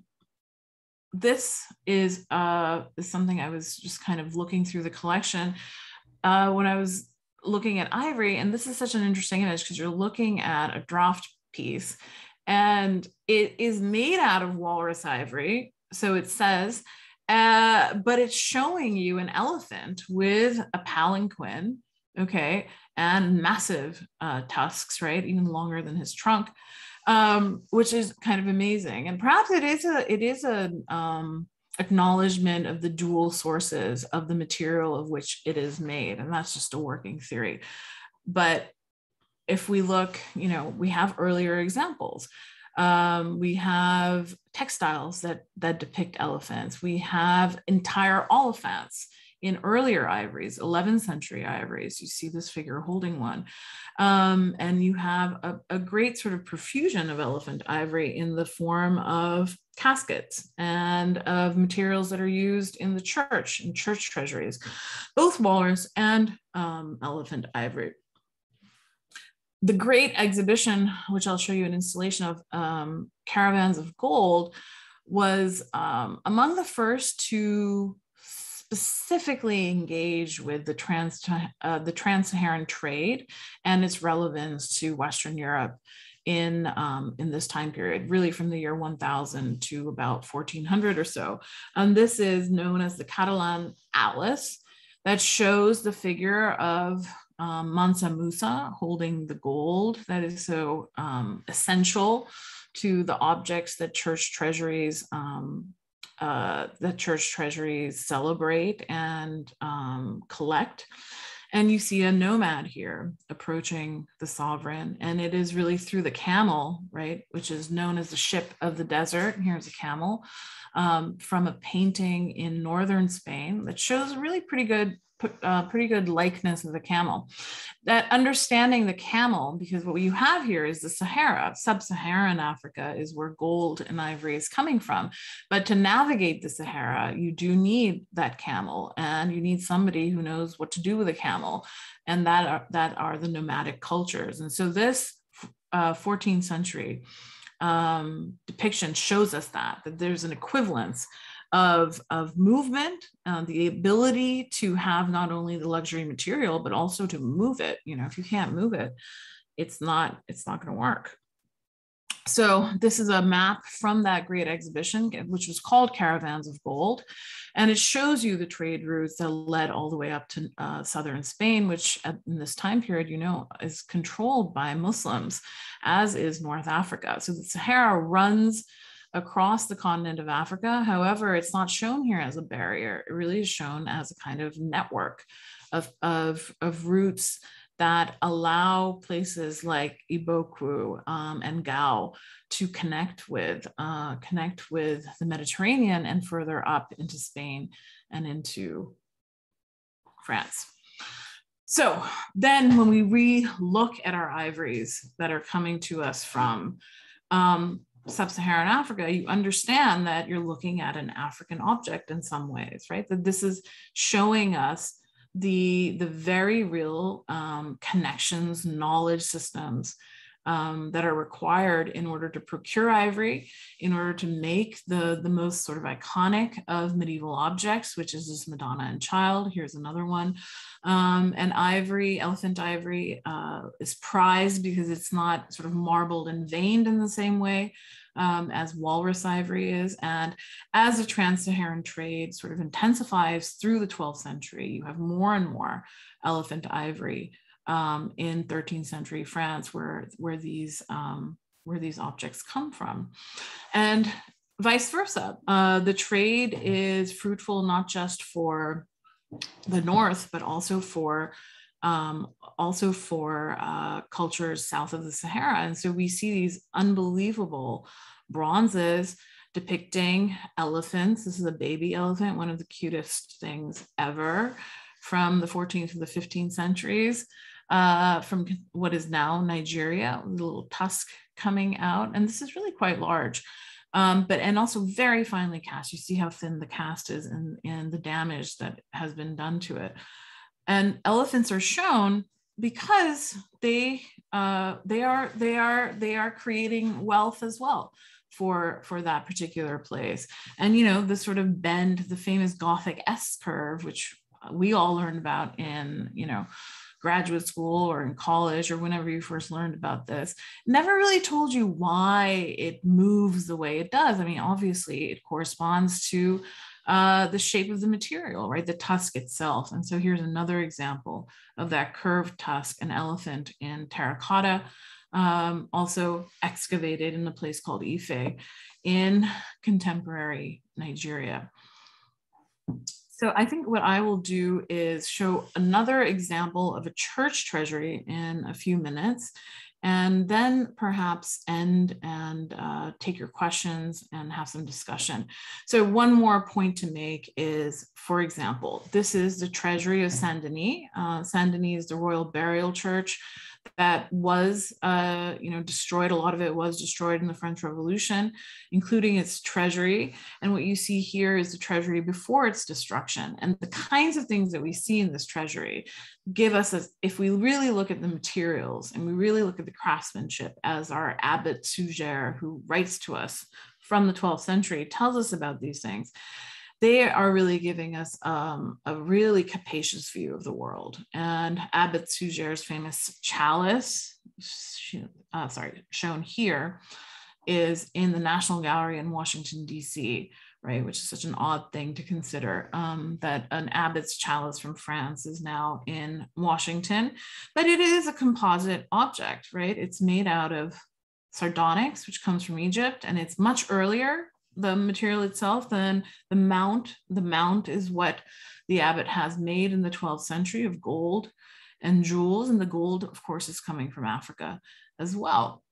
this is something I was just kind of looking through the collection when I was looking at ivory. And this is such an interesting image because you're looking at a draft piece and it is made out of walrus ivory. So it says, but it's showing you an elephant with a palanquin, okay, and massive tusks, right? Even longer than his trunk, which is kind of amazing. And perhaps it is an acknowledgement of the dual sources of the material of which it is made. And that's just a working theory. But if we look, we have earlier examples. We have textiles that depict elephants. We have entire oliphants in earlier ivories, 11th century ivories. You see this figure holding one. And you have a great sort of profusion of elephant ivory in the form of caskets and of materials that are used in the church, in church treasuries, both walrus and elephant ivory. The great exhibition, which I'll show you an installation of, Caravans of Gold, was among the first to specifically engage with the trans-Saharan trade and its relevance to Western Europe in this time period, really from the year 1000 to about 1400 or so. And this is known as the Catalan Atlas, that shows the figure of Mansa Musa holding the gold that is so essential to the objects that church treasuries celebrate and collect. And you see a nomad here approaching the sovereign, and it is really through the camel, right, which is known as the ship of the desert. And here's a camel from a painting in northern Spain that shows a really pretty good likeness of the camel. That understanding the camel, because what you have here is the Sahara, sub-Saharan Africa is where gold and ivory is coming from. But to navigate the Sahara, you do need that camel, and you need somebody who knows what to do with a camel. And that are the nomadic cultures. And so this 14th century depiction shows us that there's an equivalence of movement, the ability to have not only the luxury material, but also to move it. If you can't move it, it's not going to work. So this is a map from that great exhibition, which was called Caravans of Gold. And it shows you the trade routes that led all the way up to southern Spain, which in this time period, is controlled by Muslims, as is North Africa. So the Sahara runs across the continent of Africa. However, it's not shown here as a barrier. It really is shown as a kind of network of routes that allow places like Iboku and Gao to connect with the Mediterranean and further up into Spain and into France. So then when we re-look at our ivories that are coming to us from sub-Saharan Africa, you understand that you're looking at an African object in some ways, right? That this is showing us the very real connections, knowledge systems that are required in order to procure ivory, in order to make the most sort of iconic of medieval objects, which is this Madonna and Child. Here's another one. And ivory, elephant ivory, is prized because it's not sort of marbled and veined in the same way as walrus ivory is. And as the trans-Saharan trade sort of intensifies through the 12th century, you have more and more elephant ivory in 13th century France, where these objects come from, and vice versa. The trade is fruitful not just for the North, but also for also for cultures south of the Sahara. And so we see these unbelievable bronzes depicting elephants. This is a baby elephant, one of the cutest things ever, from the 14th to the 15th centuries, from what is now Nigeria, with a little tusk coming out. And this is really quite large. And also very finely cast. You see how thin the cast is and the damage that has been done to it. And elephants are shown because they are creating wealth as well for that particular place. And the sort of bend, the famous Gothic S curve, which we all learned about in graduate school or in college or whenever you first learned about this, never really told you why it moves the way it does. I mean, obviously it corresponds to the shape of the material, right? The tusk itself. And so here's another example of that curved tusk, an elephant in terracotta, also excavated in a place called Ife in contemporary Nigeria. So I think what I will do is show another example of a church treasury in a few minutes, and then perhaps end and take your questions and have some discussion. So one more point to make is, for example, this is the treasury of Saint Denis. Saint Denis is the royal burial church that was destroyed. A lot of it was destroyed in the French Revolution, including its treasury. And what you see here is the treasury before its destruction. And the kinds of things that we see in this treasury give us, if we really look at the materials and we really look at the craftsmanship, as our abbot Suger, who writes to us from the 12th century, tells us about these things, they are really giving us a really capacious view of the world. And Abbot Suger's famous chalice, shown here, is in the National Gallery in Washington, D.C., right, which is such an odd thing to consider, that an abbot's chalice from France is now in Washington. But it is a composite object, right? It's made out of sardonyx, which comes from Egypt, and it's much earlier, the material itself, than the mount. The mount is what the abbot has made in the 12th century of gold and jewels, and the gold, of course, is coming from Africa as well.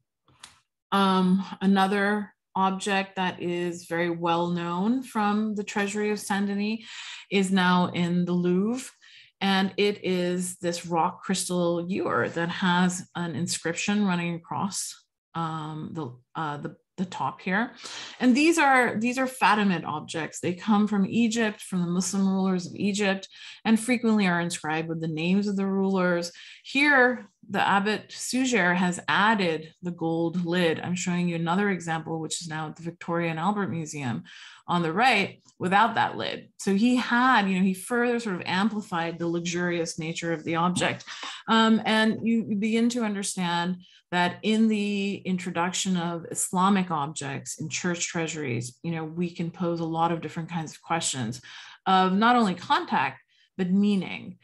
Another object that is very well known from the treasury of Saint Denis is now in the Louvre, and it is this rock crystal ewer that has an inscription running across the top here. And these are Fatimid objects. They come from Egypt, from the Muslim rulers of Egypt, and frequently are inscribed with the names of the rulers. Here, the Abbot Suger has added the gold lid. I'm showing you another example, which is now at the Victoria and Albert Museum on the right, without that lid. So he had, he further sort of amplified the luxurious nature of the object. And you begin to understand that in the introduction of Islamic objects in church treasuries, we can pose a lot of different kinds of questions of not only contact, but meaning.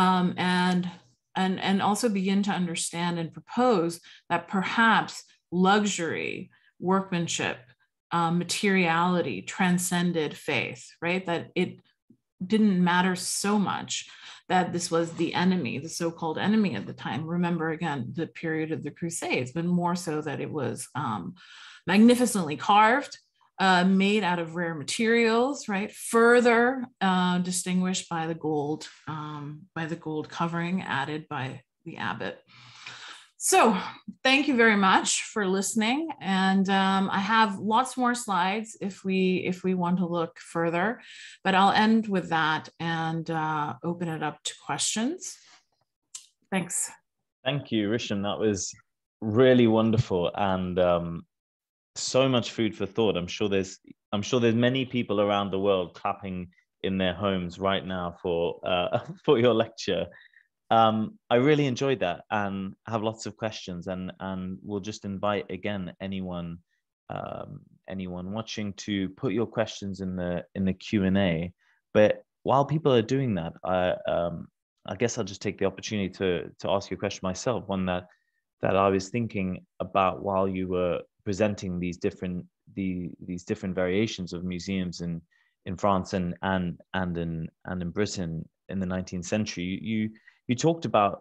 And also begin to understand and propose that perhaps luxury, workmanship, materiality transcended faith, right? That it didn't matter so much that this was the enemy, the so-called enemy at the time. Remember, again, the period of the Crusades, but more so that it was magnificently carved, made out of rare materials, right? Further distinguished by the gold covering added by the abbot. So thank you very much for listening. And I have lots more slides if we want to look further, but I'll end with that and open it up to questions. Thanks. Thank you, Risham. That was really wonderful, and so much food for thought. I'm sure there's many people around the world clapping in their homes right now for your lecture. I really enjoyed that and have lots of questions, and we'll just invite again anyone watching to put your questions in the Q&A. But while people are doing that, I guess I'll just take the opportunity to ask you a question myself, one that I was thinking about while you were presenting these different variations of museums in France and in Britain in the 19th century. you talked about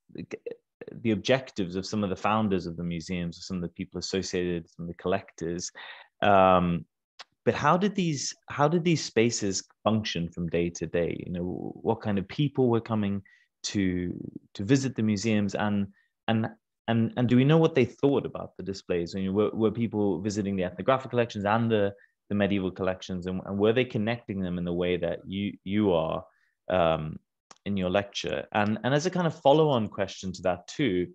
the objectives of some of the founders of the museums, or some of the people associated, some of the collectors. But how did these spaces function from day to day? You know, what kind of people were coming to visit the museums, and do we know what they thought about the displays? I mean, were people visiting the ethnographic collections and the medieval collections, and were they connecting them in the way that you are in your lecture? And as a kind of follow-on question to that too,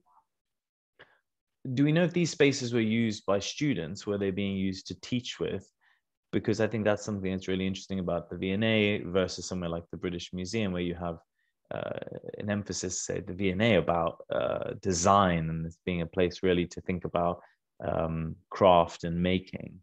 do we know if these spaces were used by students? Were they being used to teach with? Because I think that's something that's really interesting about the V&A versus somewhere like the British Museum, where you have an emphasis, say, the V&A about design, and this being a place really to think about craft and making.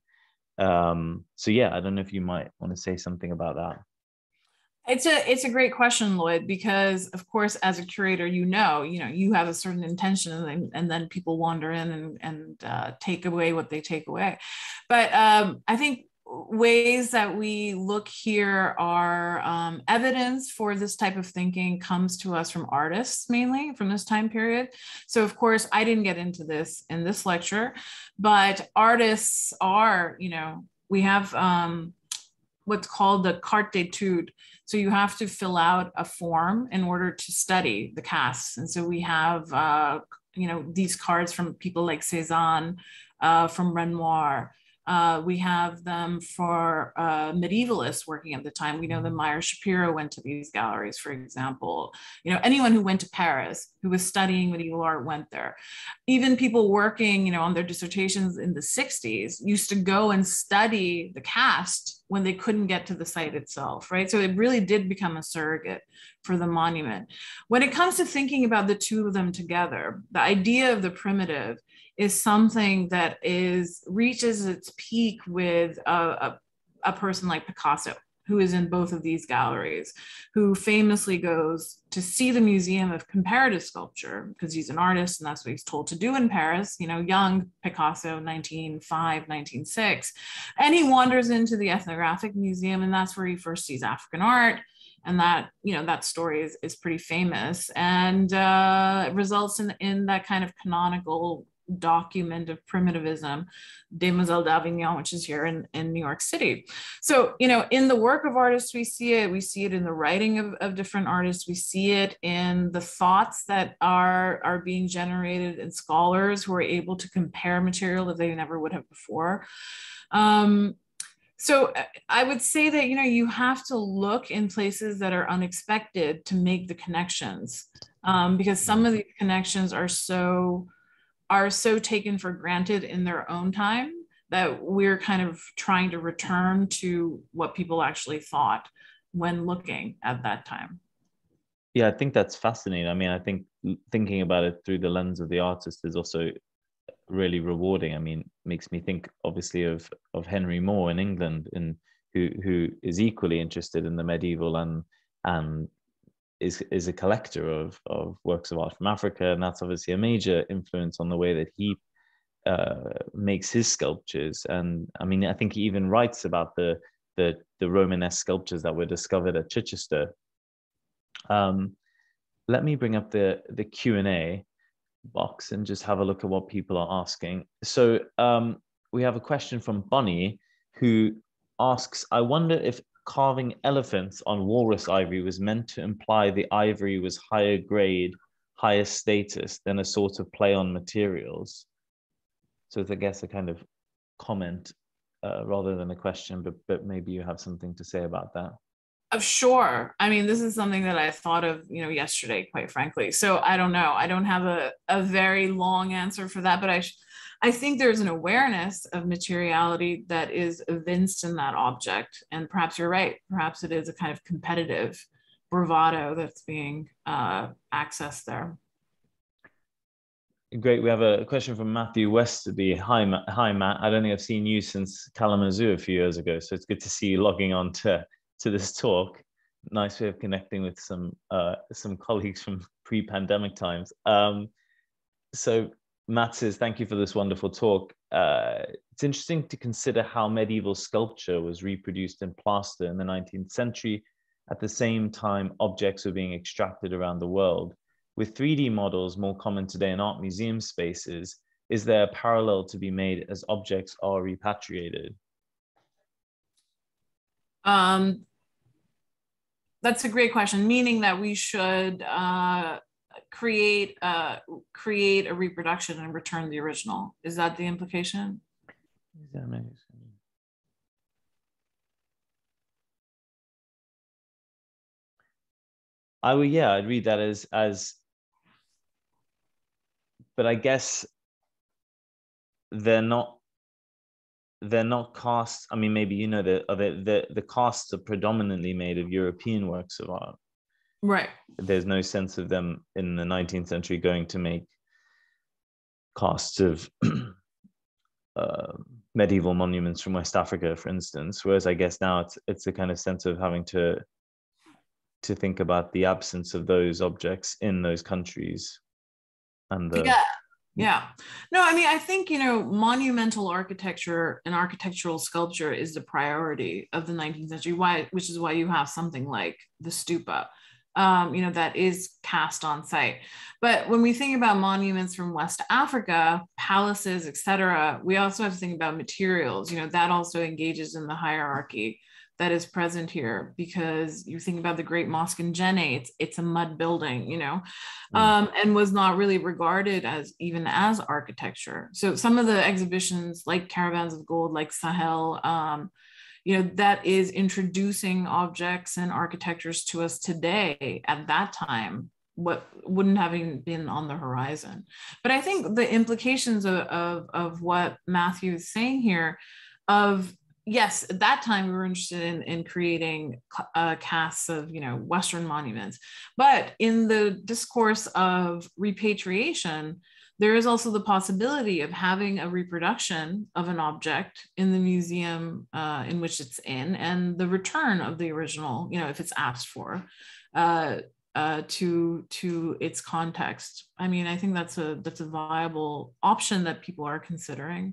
So yeah, I don't know if you might want to say something about that. It's a great question, Lloyd, because of course, as a curator, you have a certain intention, and then people wander in and take away what they take away. But I think ways that we look here are evidence for this type of thinking comes to us from artists, mainly from this time period. So of course, I didn't get into this in this lecture, but artists are, we have what's called the carte d'étude. So you have to fill out a form in order to study the casts. And so we have, these cards from people like Cézanne, from Renoir. We have them for medievalists working at the time. We know that Meyer Shapiro went to these galleries, for example. Anyone who went to Paris, who was studying medieval art, went there. Even people working, on their dissertations in the 60s used to go and study the cast when they couldn't get to the site itself, right? So it really did become a surrogate for the monument. When it comes to thinking about the two of them together, the idea of the primitive is something that reaches its peak with a person like Picasso, who is in both of these galleries, who famously goes to see the Museum of Comparative Sculpture because he's an artist and that's what he's told to do in Paris, young Picasso, 1905, 1906. And he wanders into the Ethnographic Museum, and that's where he first sees African art. And that, that story is pretty famous, and results in that kind of canonical document of primitivism, Demoiselles d'Avignon, which is here in New York City. So, in the work of artists, we see it in the writing of different artists, we see it in the thoughts that are being generated in scholars who are able to compare material that they never would have before. So I would say that, you have to look in places that are unexpected to make the connections, because some of these connections are so taken for granted in their own time that we're kind of trying to return to what people actually thought when looking at that time. Yeah, I think that's fascinating. I mean, I think thinking about it through the lens of the artist is also really rewarding. I mean, makes me think obviously of Henry Moore in England, and who is equally interested in the medieval and is a collector of works of art from Africa, and that's obviously a major influence on the way that he makes his sculptures. And I mean, I think he even writes about the Romanesque sculptures that were discovered at Chichester. Let me bring up the Q&A box and just have a look at what people are asking. So we have a question from Bonnie, who asks, I wonder if carving elephants on walrus ivory was meant to imply the ivory was higher grade, higher status than a sort of play on materials. So it's, I guess, a kind of comment rather than a question, but maybe you have something to say about that. Sure. I mean, this is something that I thought of, yesterday, quite frankly. So I don't know. I don't have a very long answer for that, but I think there's an awareness of materiality that is evinced in that object. And perhaps you're right. Perhaps it is a kind of competitive bravado that's being accessed there. Great. We have a question from Matthew Westerby. Hi, Matt. I don't think I've seen you since Kalamazoo a few years ago, so it's good to see you logging on to this talk. Nice way of connecting with some colleagues from pre-pandemic times. So Matt says, thank you for this wonderful talk. It's interesting to consider how medieval sculpture was reproduced in plaster in the 19th century At the same time, objects were being extracted around the world. With 3D models more common today in art museum spaces, is there a parallel to be made as objects are repatriated? That's a great question, meaning that we should create a reproduction and return the original. Is that the implication? I'd read that as, but I guess they're not casts. I mean, maybe the casts are predominantly made of European works of art. Right. There's no sense of them in the 19th century going to make casts of medieval monuments from West Africa, for instance. Whereas I guess now it's a kind of sense of having to think about the absence of those objects in those countries. And yeah. No, I mean, I think, monumental architecture and architectural sculpture is the priority of the 19th century, which is why you have something like the stupa, that is cast on site. But when we think about monuments from West Africa, palaces, etc., we also have to think about materials. That also engages in the hierarchy that is present here, because you think about the Great Mosque in Djenné, it's a mud building, and was not really regarded as architecture. So some of the exhibitions like Caravans of Gold, like Sahel, that is introducing objects and architectures to us today. At that time, what wouldn't have even been on the horizon. But I think the implications of what Matthew is saying here, yes, at that time we were interested in creating casts of Western monuments, but in the discourse of repatriation, there is also the possibility of having a reproduction of an object in the museum in which it's in, and the return of the original, if it's asked for, to its context. I mean, I think that's a viable option that people are considering.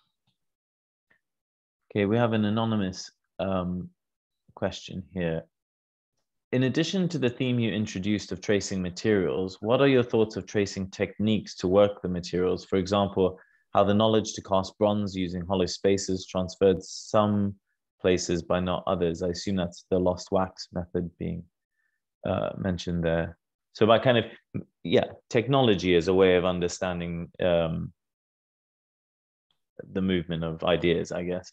Okay, we have an anonymous question here. In addition to the theme you introduced of tracing materials, what are your thoughts of tracing techniques to work the materials? For example, how the knowledge to cast bronze using hollow spaces transferred some places by not others. I assume that's the lost wax method being mentioned there. So by kind of, technology is a way of understanding the movement of ideas, I guess.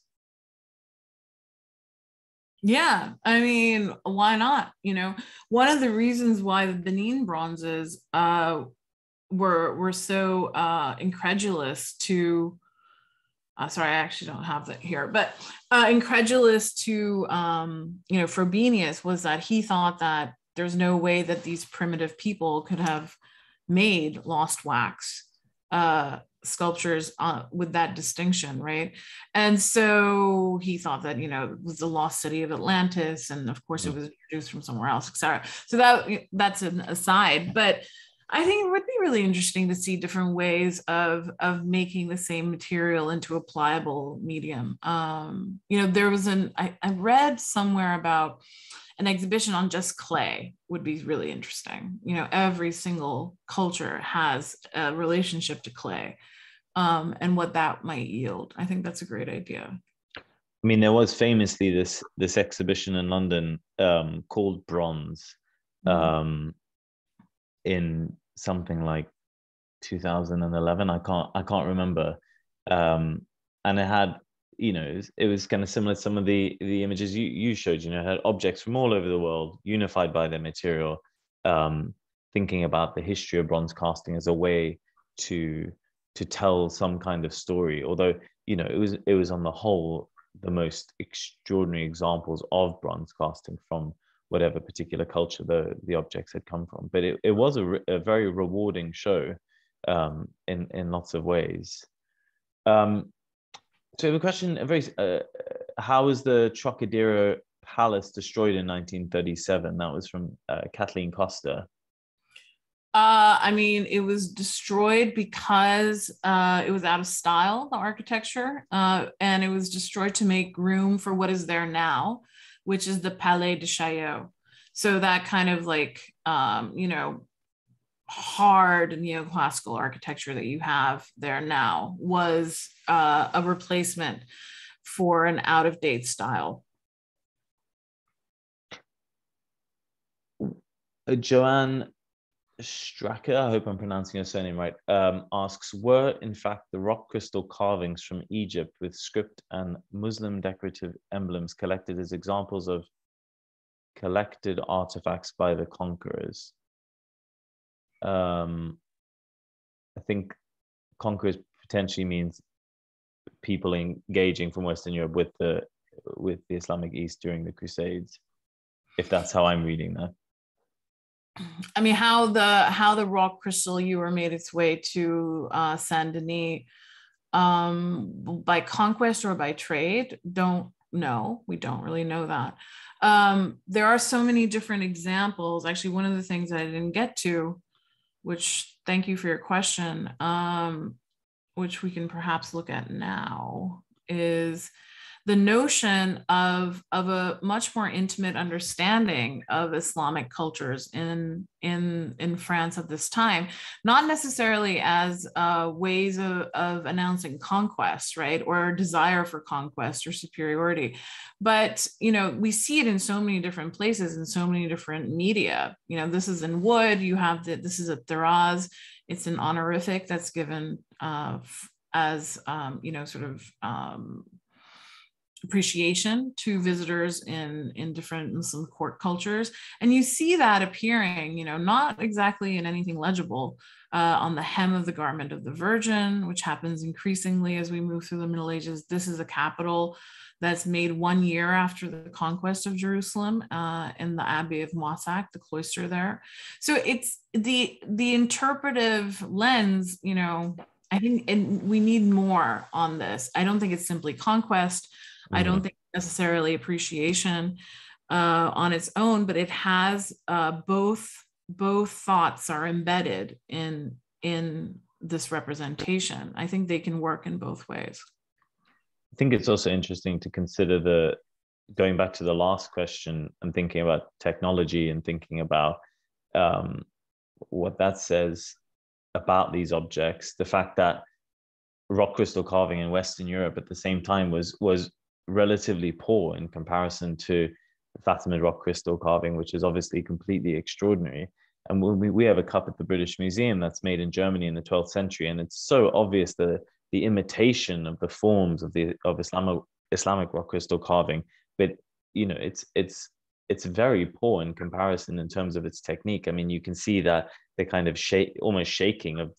Yeah, I mean, why not? One of the reasons why the Benin bronzes were so incredulous to, sorry, I actually don't have that here, but incredulous to, Frobenius, was that he thought that there's no way that these primitive people could have made lost wax sculptures with that distinction, right? And so he thought that it was the lost city of Atlantis, and of course it was introduced from somewhere else, etc. So that's an aside, but I think it would be really interesting to see different ways of making the same material into a pliable medium. There was I read somewhere about an exhibition on just clay would be really interesting. Every single culture has a relationship to clay, and what that might yield. I think that's a great idea. I mean, there was famously this exhibition in London called Bronze, in something like 2011. I can't remember, and it had, it was kind of similar to some of the images you showed. It had objects from all over the world unified by their material, thinking about the history of bronze casting as a way to tell some kind of story. Although it was on the whole the most extraordinary examples of bronze casting from whatever particular culture the objects had come from. But it was a very rewarding show in lots of ways. So I have a question, how was the Trocadero Palace destroyed in 1937? That was from Kathleen Costa. I mean, it was destroyed because it was out of style, the architecture, and it was destroyed to make room for what is there now, which is the Palais de Chaillot. So that kind of like, you know, hard neoclassical architecture that you have there now was a replacement for an out-of-date style. Joanne Stracker, I hope I'm pronouncing your surname right, asks, were in fact the rock crystal carvings from Egypt with script and Muslim decorative emblems collected as examples of collected artifacts by the conquerors? I think conquerors potentially means people engaging from Western Europe with the Islamic East during the Crusades, if that's how I'm reading that. I mean, how the rock crystal ewer made its way to Saint Denis by conquest or by trade, don't know. We don't really know that. There are so many different examples. Actually, one of the things that I didn't get to, which thank you for your question, which we can perhaps look at now, is the notion of a much more intimate understanding of Islamic cultures in France at this time, not necessarily as ways of announcing conquest, right, or desire for conquest or superiority, but you know, we see it in so many different places in so many different media. You know, this is in wood. You have this is a Taraz. It's an honorific that's given as you know, sort of appreciation to visitors in different Muslim court cultures. And you see that appearing, you know, not exactly in anything legible, on the hem of the garment of the Virgin, which happens increasingly as we move through the Middle Ages. This is a capital that's made 1 year after the conquest of Jerusalem, in the Abbey of Moissac, the cloister there. So it's the interpretive lens, you know, I think, and we need more on this. I don't think it's simply conquest. I don't think necessarily appreciation on its own, but it has both thoughts are embedded in this representation. I think they can work in both ways. I think it's also interesting to consider going back to the last question and thinking about technology and thinking about what that says about these objects. The fact that rock crystal carving in Western Europe at the same time was relatively poor in comparison to Fatimid rock crystal carving, which is obviously completely extraordinary. And we have a cup at the British Museum that's made in Germany in the 12th century, and it's so obvious the imitation of the forms of Islamic rock crystal carving, but you know, it's very poor in comparison in terms of its technique. I mean, you can see that the kind of almost shaking of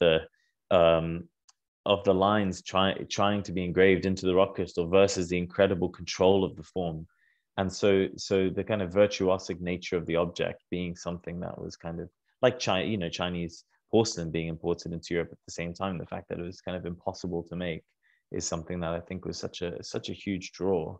the lines trying to be engraved into the rock crystal versus the incredible control of the form. And so the kind of virtuosic nature of the object being something that was kind of like Chinese porcelain being imported into Europe at the same time, the fact that it was kind of impossible to make is something that I think was such a huge draw.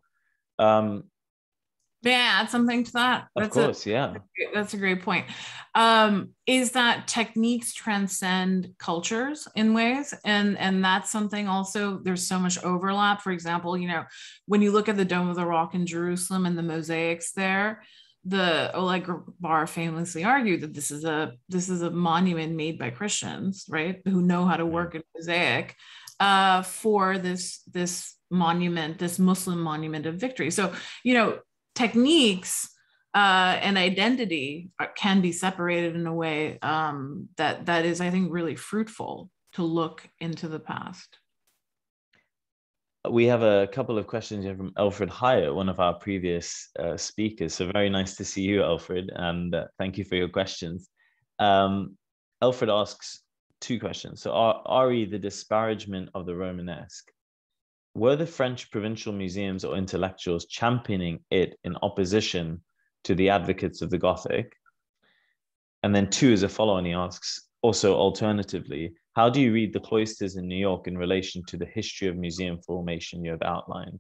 May I add something to that? Of course, yeah. That's a great point. Is that techniques transcend cultures in ways, and that's something also. There's so much overlap. For example, you know, when you look at the Dome of the Rock in Jerusalem and the mosaics there, the Oleg Bar famously argued that this is a monument made by Christians, right, who know how to work in mosaic for this monument, this Muslim monument of victory. So, you know, techniques and identity can be separated in a way that is, I think, really fruitful to look into the past. We have a couple of questions here from Alfred Hyatt, one of our previous speakers. So very nice to see you, Alfred, and thank you for your questions. Alfred asks two questions. So Ari, the disparagement of the Romanesque. Were the French provincial museums or intellectuals championing it in opposition to the advocates of the Gothic? And then two, as a follow-on, he asks, also alternatively, how do you read the cloisters in New York in relation to the history of museum formation you have outlined?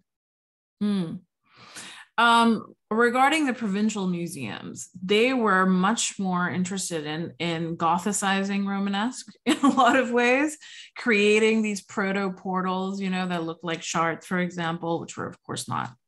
Regarding the provincial museums, they were much more interested in Gothicizing Romanesque in a lot of ways, creating these proto portals, you know, that look like Chartres, for example, which were of course not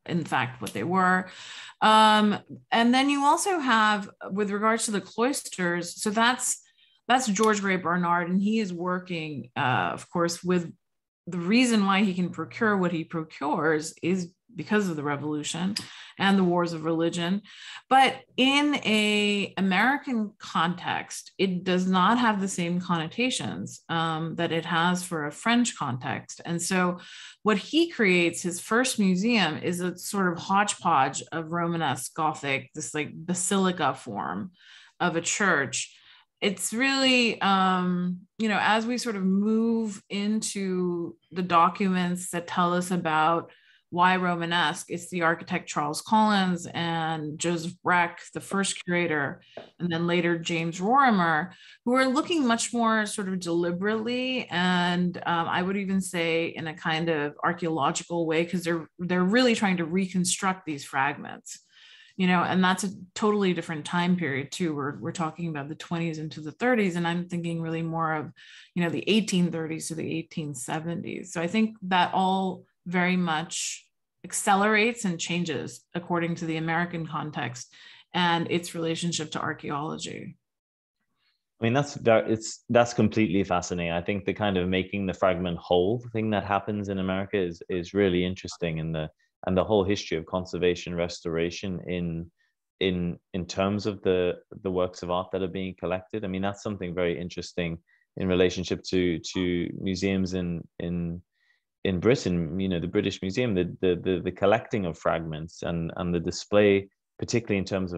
in fact what they were. And then you also have, with regards to the cloisters, so that's George Gray Barnard, and he is working, of course, with the reason why he can procure what he procures is because of the revolution and the wars of religion. But in an American context, it does not have the same connotations that it has for a French context. And so what he creates, his first museum, is a sort of hodgepodge of Romanesque Gothic, this like basilica form of a church. It's really, as we sort of move into the documents that tell us about why Romanesque, it's the architect Charles Collins and Joseph Breck, the first curator, and then later James Rorimer, who are looking much more sort of deliberately, and I would even say in a kind of archaeological way, because they're really trying to reconstruct these fragments. And that's a totally different time period too. We're talking about the 20s into the 30s, and I'm thinking really more of, the 1830s to the 1870s. So I think that all very much accelerates and changes according to the American context and its relationship to archaeology. I mean, that's completely fascinating. I think the kind of making the fragment whole thing that happens in America is really interesting, and the whole history of conservation, restoration in terms of the works of art that are being collected. I mean, that's something very interesting in relationship to museums in Britain. The British Museum, the collecting of fragments and the display, particularly in terms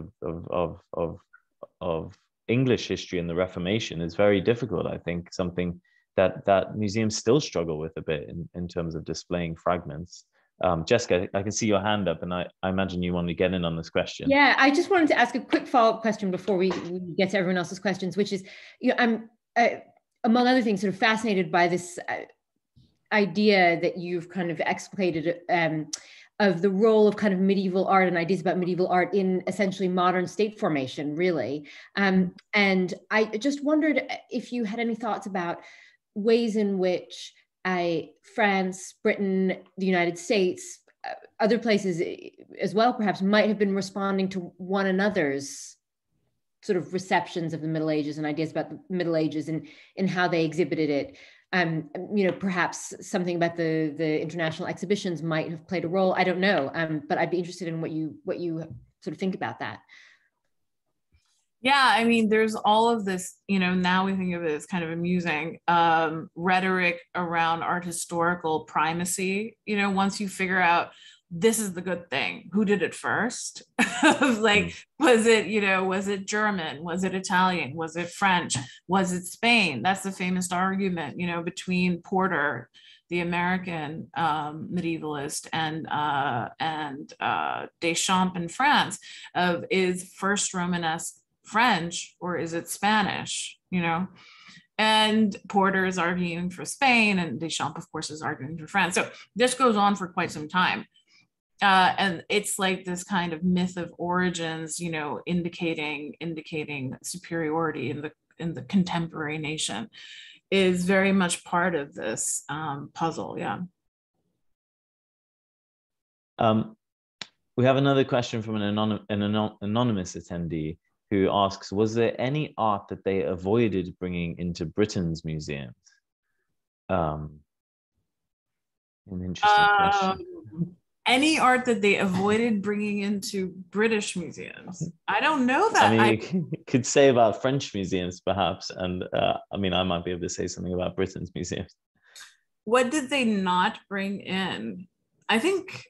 of English history and the Reformation, is very difficult. I think something that museums still struggle with a bit in terms of displaying fragments. Jessica, I can see your hand up, and I imagine you want to get in on this question. Yeah, I just wanted to ask a quick follow-up question before we get to everyone else's questions, which is, I'm among other things sort of fascinated by this idea that you've kind of explicated of the role of kind of medieval art and ideas about medieval art in essentially modern state formation, really. And I just wondered if you had any thoughts about ways in which France, Britain, the United States, other places as well, perhaps, might have been responding to one another's sort of receptions of the Middle Ages and ideas about the Middle Ages and how they exhibited it. Perhaps something about the international exhibitions might have played a role. I don't know, but I'd be interested in what you sort of think about that. Yeah, I mean, there's all of this, now we think of it as kind of amusing rhetoric around art historical primacy. Once you figure out this is the good thing, who did it first? Like, was it German? Was it Italian? Was it French? Was it Spain? That's the famous argument, between Porter, the American medievalist, and Deschamps in France, of is first Romanesque French or is it Spanish, and Porter is arguing for Spain, and Deschamps, of course, is arguing for France. So this goes on for quite some time. And it's like this kind of myth of origins, indicating superiority in the contemporary nation is very much part of this puzzle. Yeah. We have another question from an anonymous attendee who asks, was there any art that they avoided bringing into Britain's museums? An interesting question. Any art that they avoided bringing into British museums? I don't know that. I mean, you could say about French museums, perhaps. And I might be able to say something about Britain's museums. What did they not bring in? I think...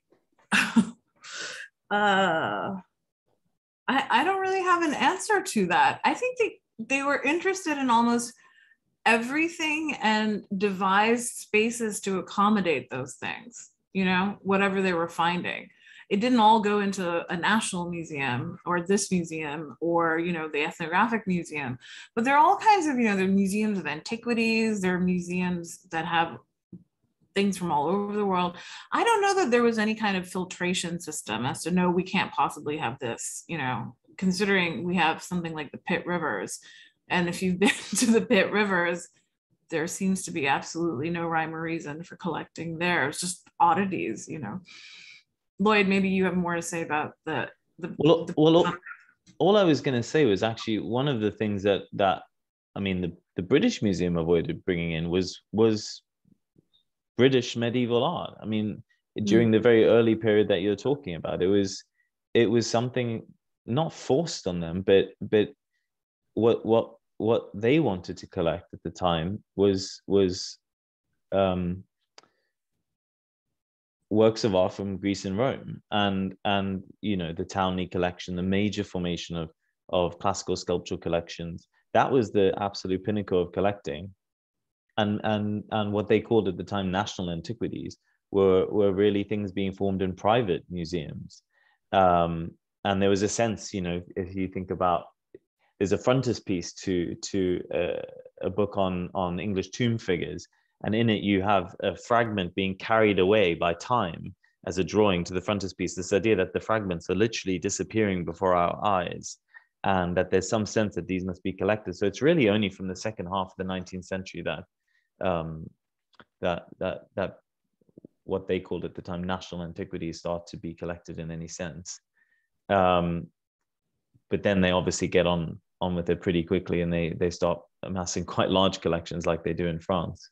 I don't really have an answer to that. I think they were interested in almost everything and devised spaces to accommodate those things, whatever they were finding. It didn't all go into a national museum or this museum or, the ethnographic museum, but there are all kinds of, there are museums of antiquities, there are museums that have things from all over the world. I don't know that there was any kind of filtration system as to, no, we can't possibly have this, considering we have something like the Pitt Rivers. And if you've been to the Pitt Rivers, there seems to be absolutely no rhyme or reason for collecting there. It's just oddities, Lloyd, maybe you have more to say about the all I was going to say was actually one of the things that I mean the British Museum avoided bringing in was British medieval art. I mean, during the very early period that you're talking about, it was something not forced on them, but what they wanted to collect at the time was works of art from Greece and Rome, and you know, the Townley collection, the major formation of classical sculptural collections. That was the absolute pinnacle of collecting, and what they called at the time national antiquities were really things being formed in private museums. And there was a sense, you know, if you think about, there's a frontispiece to a book on English tomb figures, and in it you have a fragment being carried away by time as a drawing to the frontispiece. This idea that the fragments are literally disappearing before our eyes, and that there's some sense that these must be collected. So it's really only from the second half of the 19th century that that what they called at the time national antiquities start to be collected in any sense. But then they obviously get on with it pretty quickly, and they start amassing quite large collections like they do in France.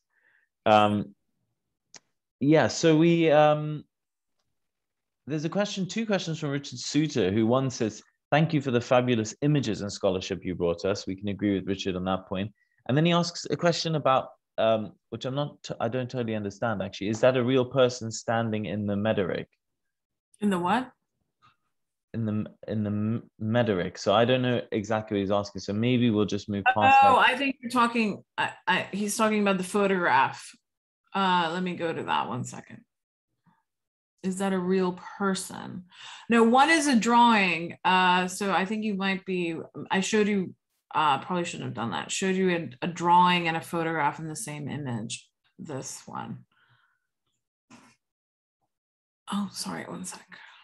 Yeah, so we there's two questions from Richard Suter, who one says, thank you for the fabulous images and scholarship you brought us. We can agree with Richard on that point. And then he asks a question about, which I don't totally understand actually. Is that a real person standing in the Mederic? In the what? In the Mederic. So I don't know exactly what he's asking. So maybe we'll just move past that. Oh, I think you're talking, he's talking about the photograph. Let me go to that 1 second. Is that a real person? No, one is a drawing. So I think you might be, I showed you, probably shouldn't have done that. Showed you a drawing and a photograph in the same image. This one. Oh, sorry, 1 sec.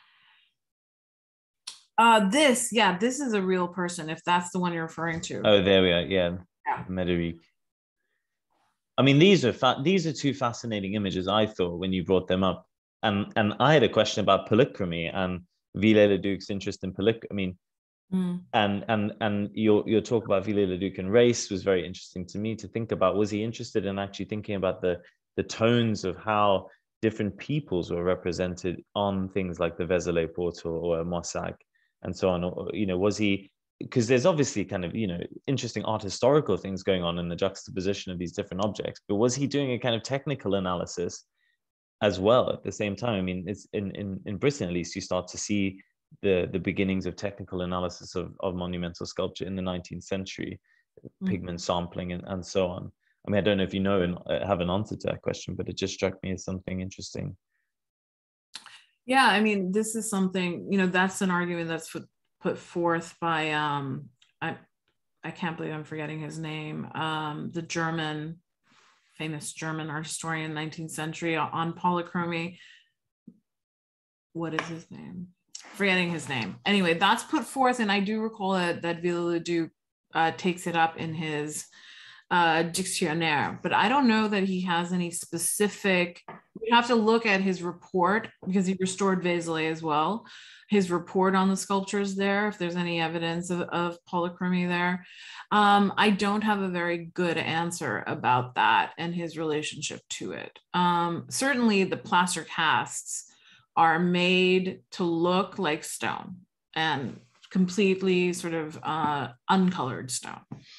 This is a real person, if that's the one you're referring to. Oh, there we are. Yeah. Mederic. I mean, these are two fascinating images, I thought, when you brought them up. And I had a question about polychromy and Viollet-le-Duc's interest in polychromy. I mean, and your talk about Viollet-le-Duc and race was very interesting to me to think about. Was he interested in actually thinking about the tones of how different peoples were represented on things like the Vézelay portal or Moissac and so on? Or, you know, was he, because there's obviously kind of, you know, interesting art historical things going on in the juxtaposition of these different objects, but was he doing a kind of technical analysis as well at the same time? I mean, it's in Britain, at least, you start to see the beginnings of technical analysis of monumental sculpture in the 19th century, pigment sampling and so on. I mean, I don't know if you know and have an answer to that question, but it just struck me as something interesting. Yeah, I mean, this is something, you know, that's an argument that's put forth by, I can't believe I'm forgetting his name, the famous German art historian, 19th century, on polychromy. What is his name? Forgetting his name. Anyway, that's put forth, and I do recall that Viollet-le-Duc takes it up in his dictionnaire, but I don't know that he has any specific. We have to look at his report, because he restored Vézelay as well, his report on the sculptures there, if there's any evidence of polychromy there. I don't have a very good answer about that and his relationship to it. Certainly the plaster casts are made to look like stone, and completely sort of uncolored stone.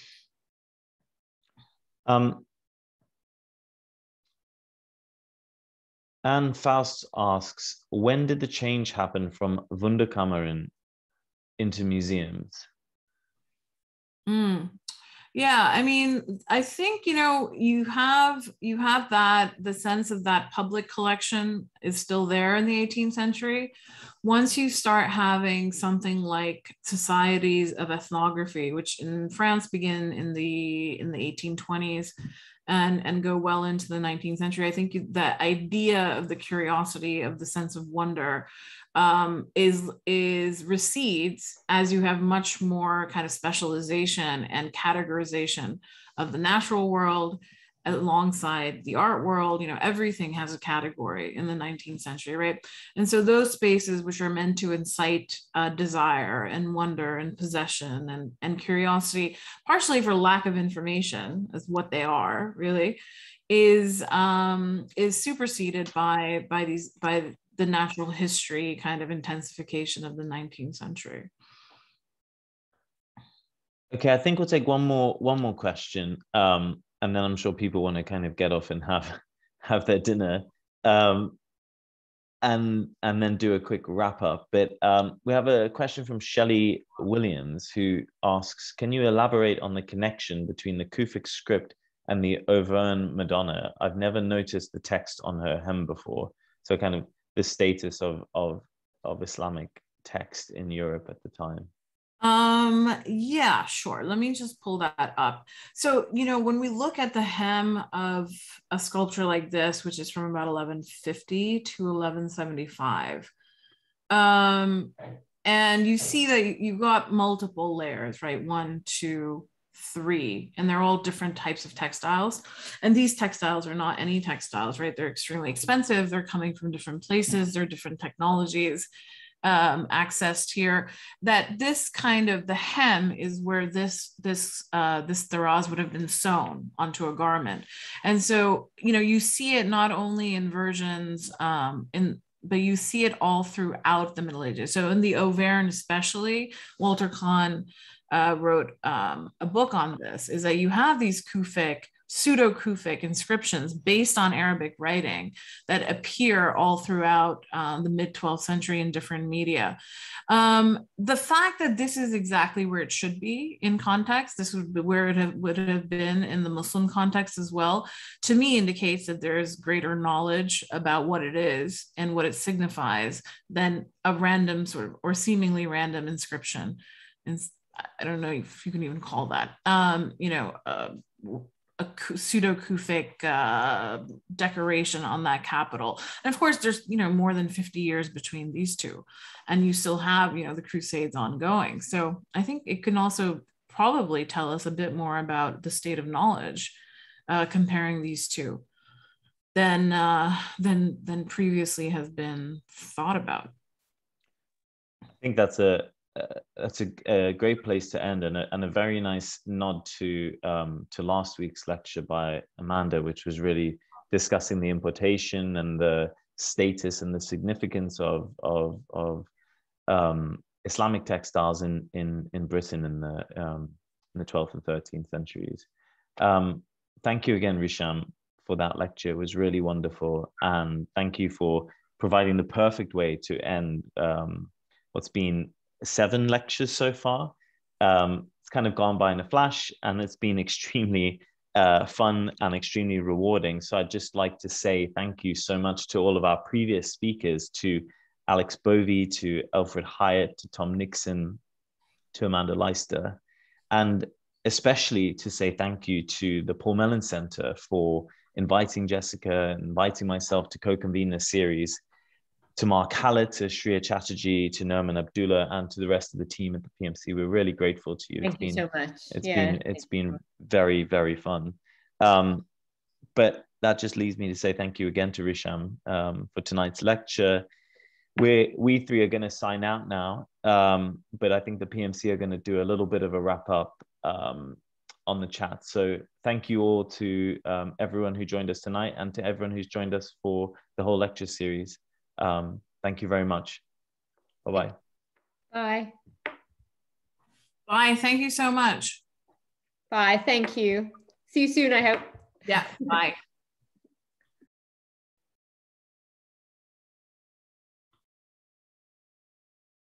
Anne Faust asks, when did the change happen from Wunderkammern into museums? Yeah, I mean, I think, you know, you have that, the sense of that public collection is still there in the 18th century. Once you start having something like societies of ethnography, which in France begin in the 1820s and go well into the 19th century, I think that idea of the curiosity, of the sense of wonder, is recedes as you have much more kind of specialization and categorization of the natural world alongside the art world. Everything has a category in the 19th century, right? And so those spaces which are meant to incite desire and wonder and possession and curiosity, partially for lack of information, is what they are really, is superseded by the natural history kind of intensification of the 19th century. Okay, I think we'll take one more question, and then I'm sure people want to kind of get off and have their dinner, and then do a quick wrap up. But we have a question from Shelley Williams, who asks, can you elaborate on the connection between the Kufic script and the Auvergne Madonna? I've never noticed the text on her hem before. So kind of the status of Islamic text in Europe at the time. Yeah, sure. Let me just pull that up. So, when we look at the hem of a sculpture like this, which is from about 1150 to 1175, and you see that you've got multiple layers, right? 1, 2, 3, and they're all different types of textiles. And these textiles are not any textiles, right? They're extremely expensive. They're coming from different places. They're different technologies accessed here. That this kind of the hem is where this taraz would have been sewn onto a garment. And so, you see it not only in versions but you see it all throughout the Middle Ages. So in the Auvergne, especially, Walter Kahn wrote a book on this, is that you have these pseudo-Kufic inscriptions based on Arabic writing that appear all throughout the mid-12th century in different media. The fact that this is exactly where it should be in context, this would be where it would have been in the Muslim context as well, to me indicates that there is greater knowledge about what it is and what it signifies than a random sort of, or seemingly random inscription. And I don't know if you can even call that, a pseudo-Kufic decoration on that capital. And of course, there's, more than 50 years between these two, and you still have, the Crusades ongoing. So I think it can also probably tell us a bit more about the state of knowledge comparing these two than previously has been thought about. I think that's a great place to end, and a very nice nod to last week's lecture by Amanda, which was really discussing the importation and the status and the significance of Islamic textiles in Britain in the 12th and 13th centuries. Thank you again, Risham, for that lecture. It was really wonderful, and thank you for providing the perfect way to end what's been 7 lectures so far. It's kind of gone by in a flash, and it's been extremely fun and extremely rewarding. So I'd just like to say thank you so much to all of our previous speakers, to Alex Bovey, to Alfred Hyatt, to Tom Nixon, to Amanda Leister, and especially to say thank you to the Paul Mellon Center for inviting Jessica, inviting myself to co-convene this series, to Mark Hallett, to Shreya Chatterjee, to Nerman Abdullah, and to the rest of the team at the PMC. We're really grateful to you. Thank you so much. It's been very, very fun. But that just leaves me to say thank you again to Risham for tonight's lecture. We three are going to sign out now, but I think the PMC are going to do a little bit of a wrap up on the chat. So thank you all to everyone who joined us tonight, and to everyone who's joined us for the whole lecture series. Thank you very much. Bye-bye. Bye. Bye. Thank you so much. Bye. Thank you. See you soon, I hope. Yeah. Bye.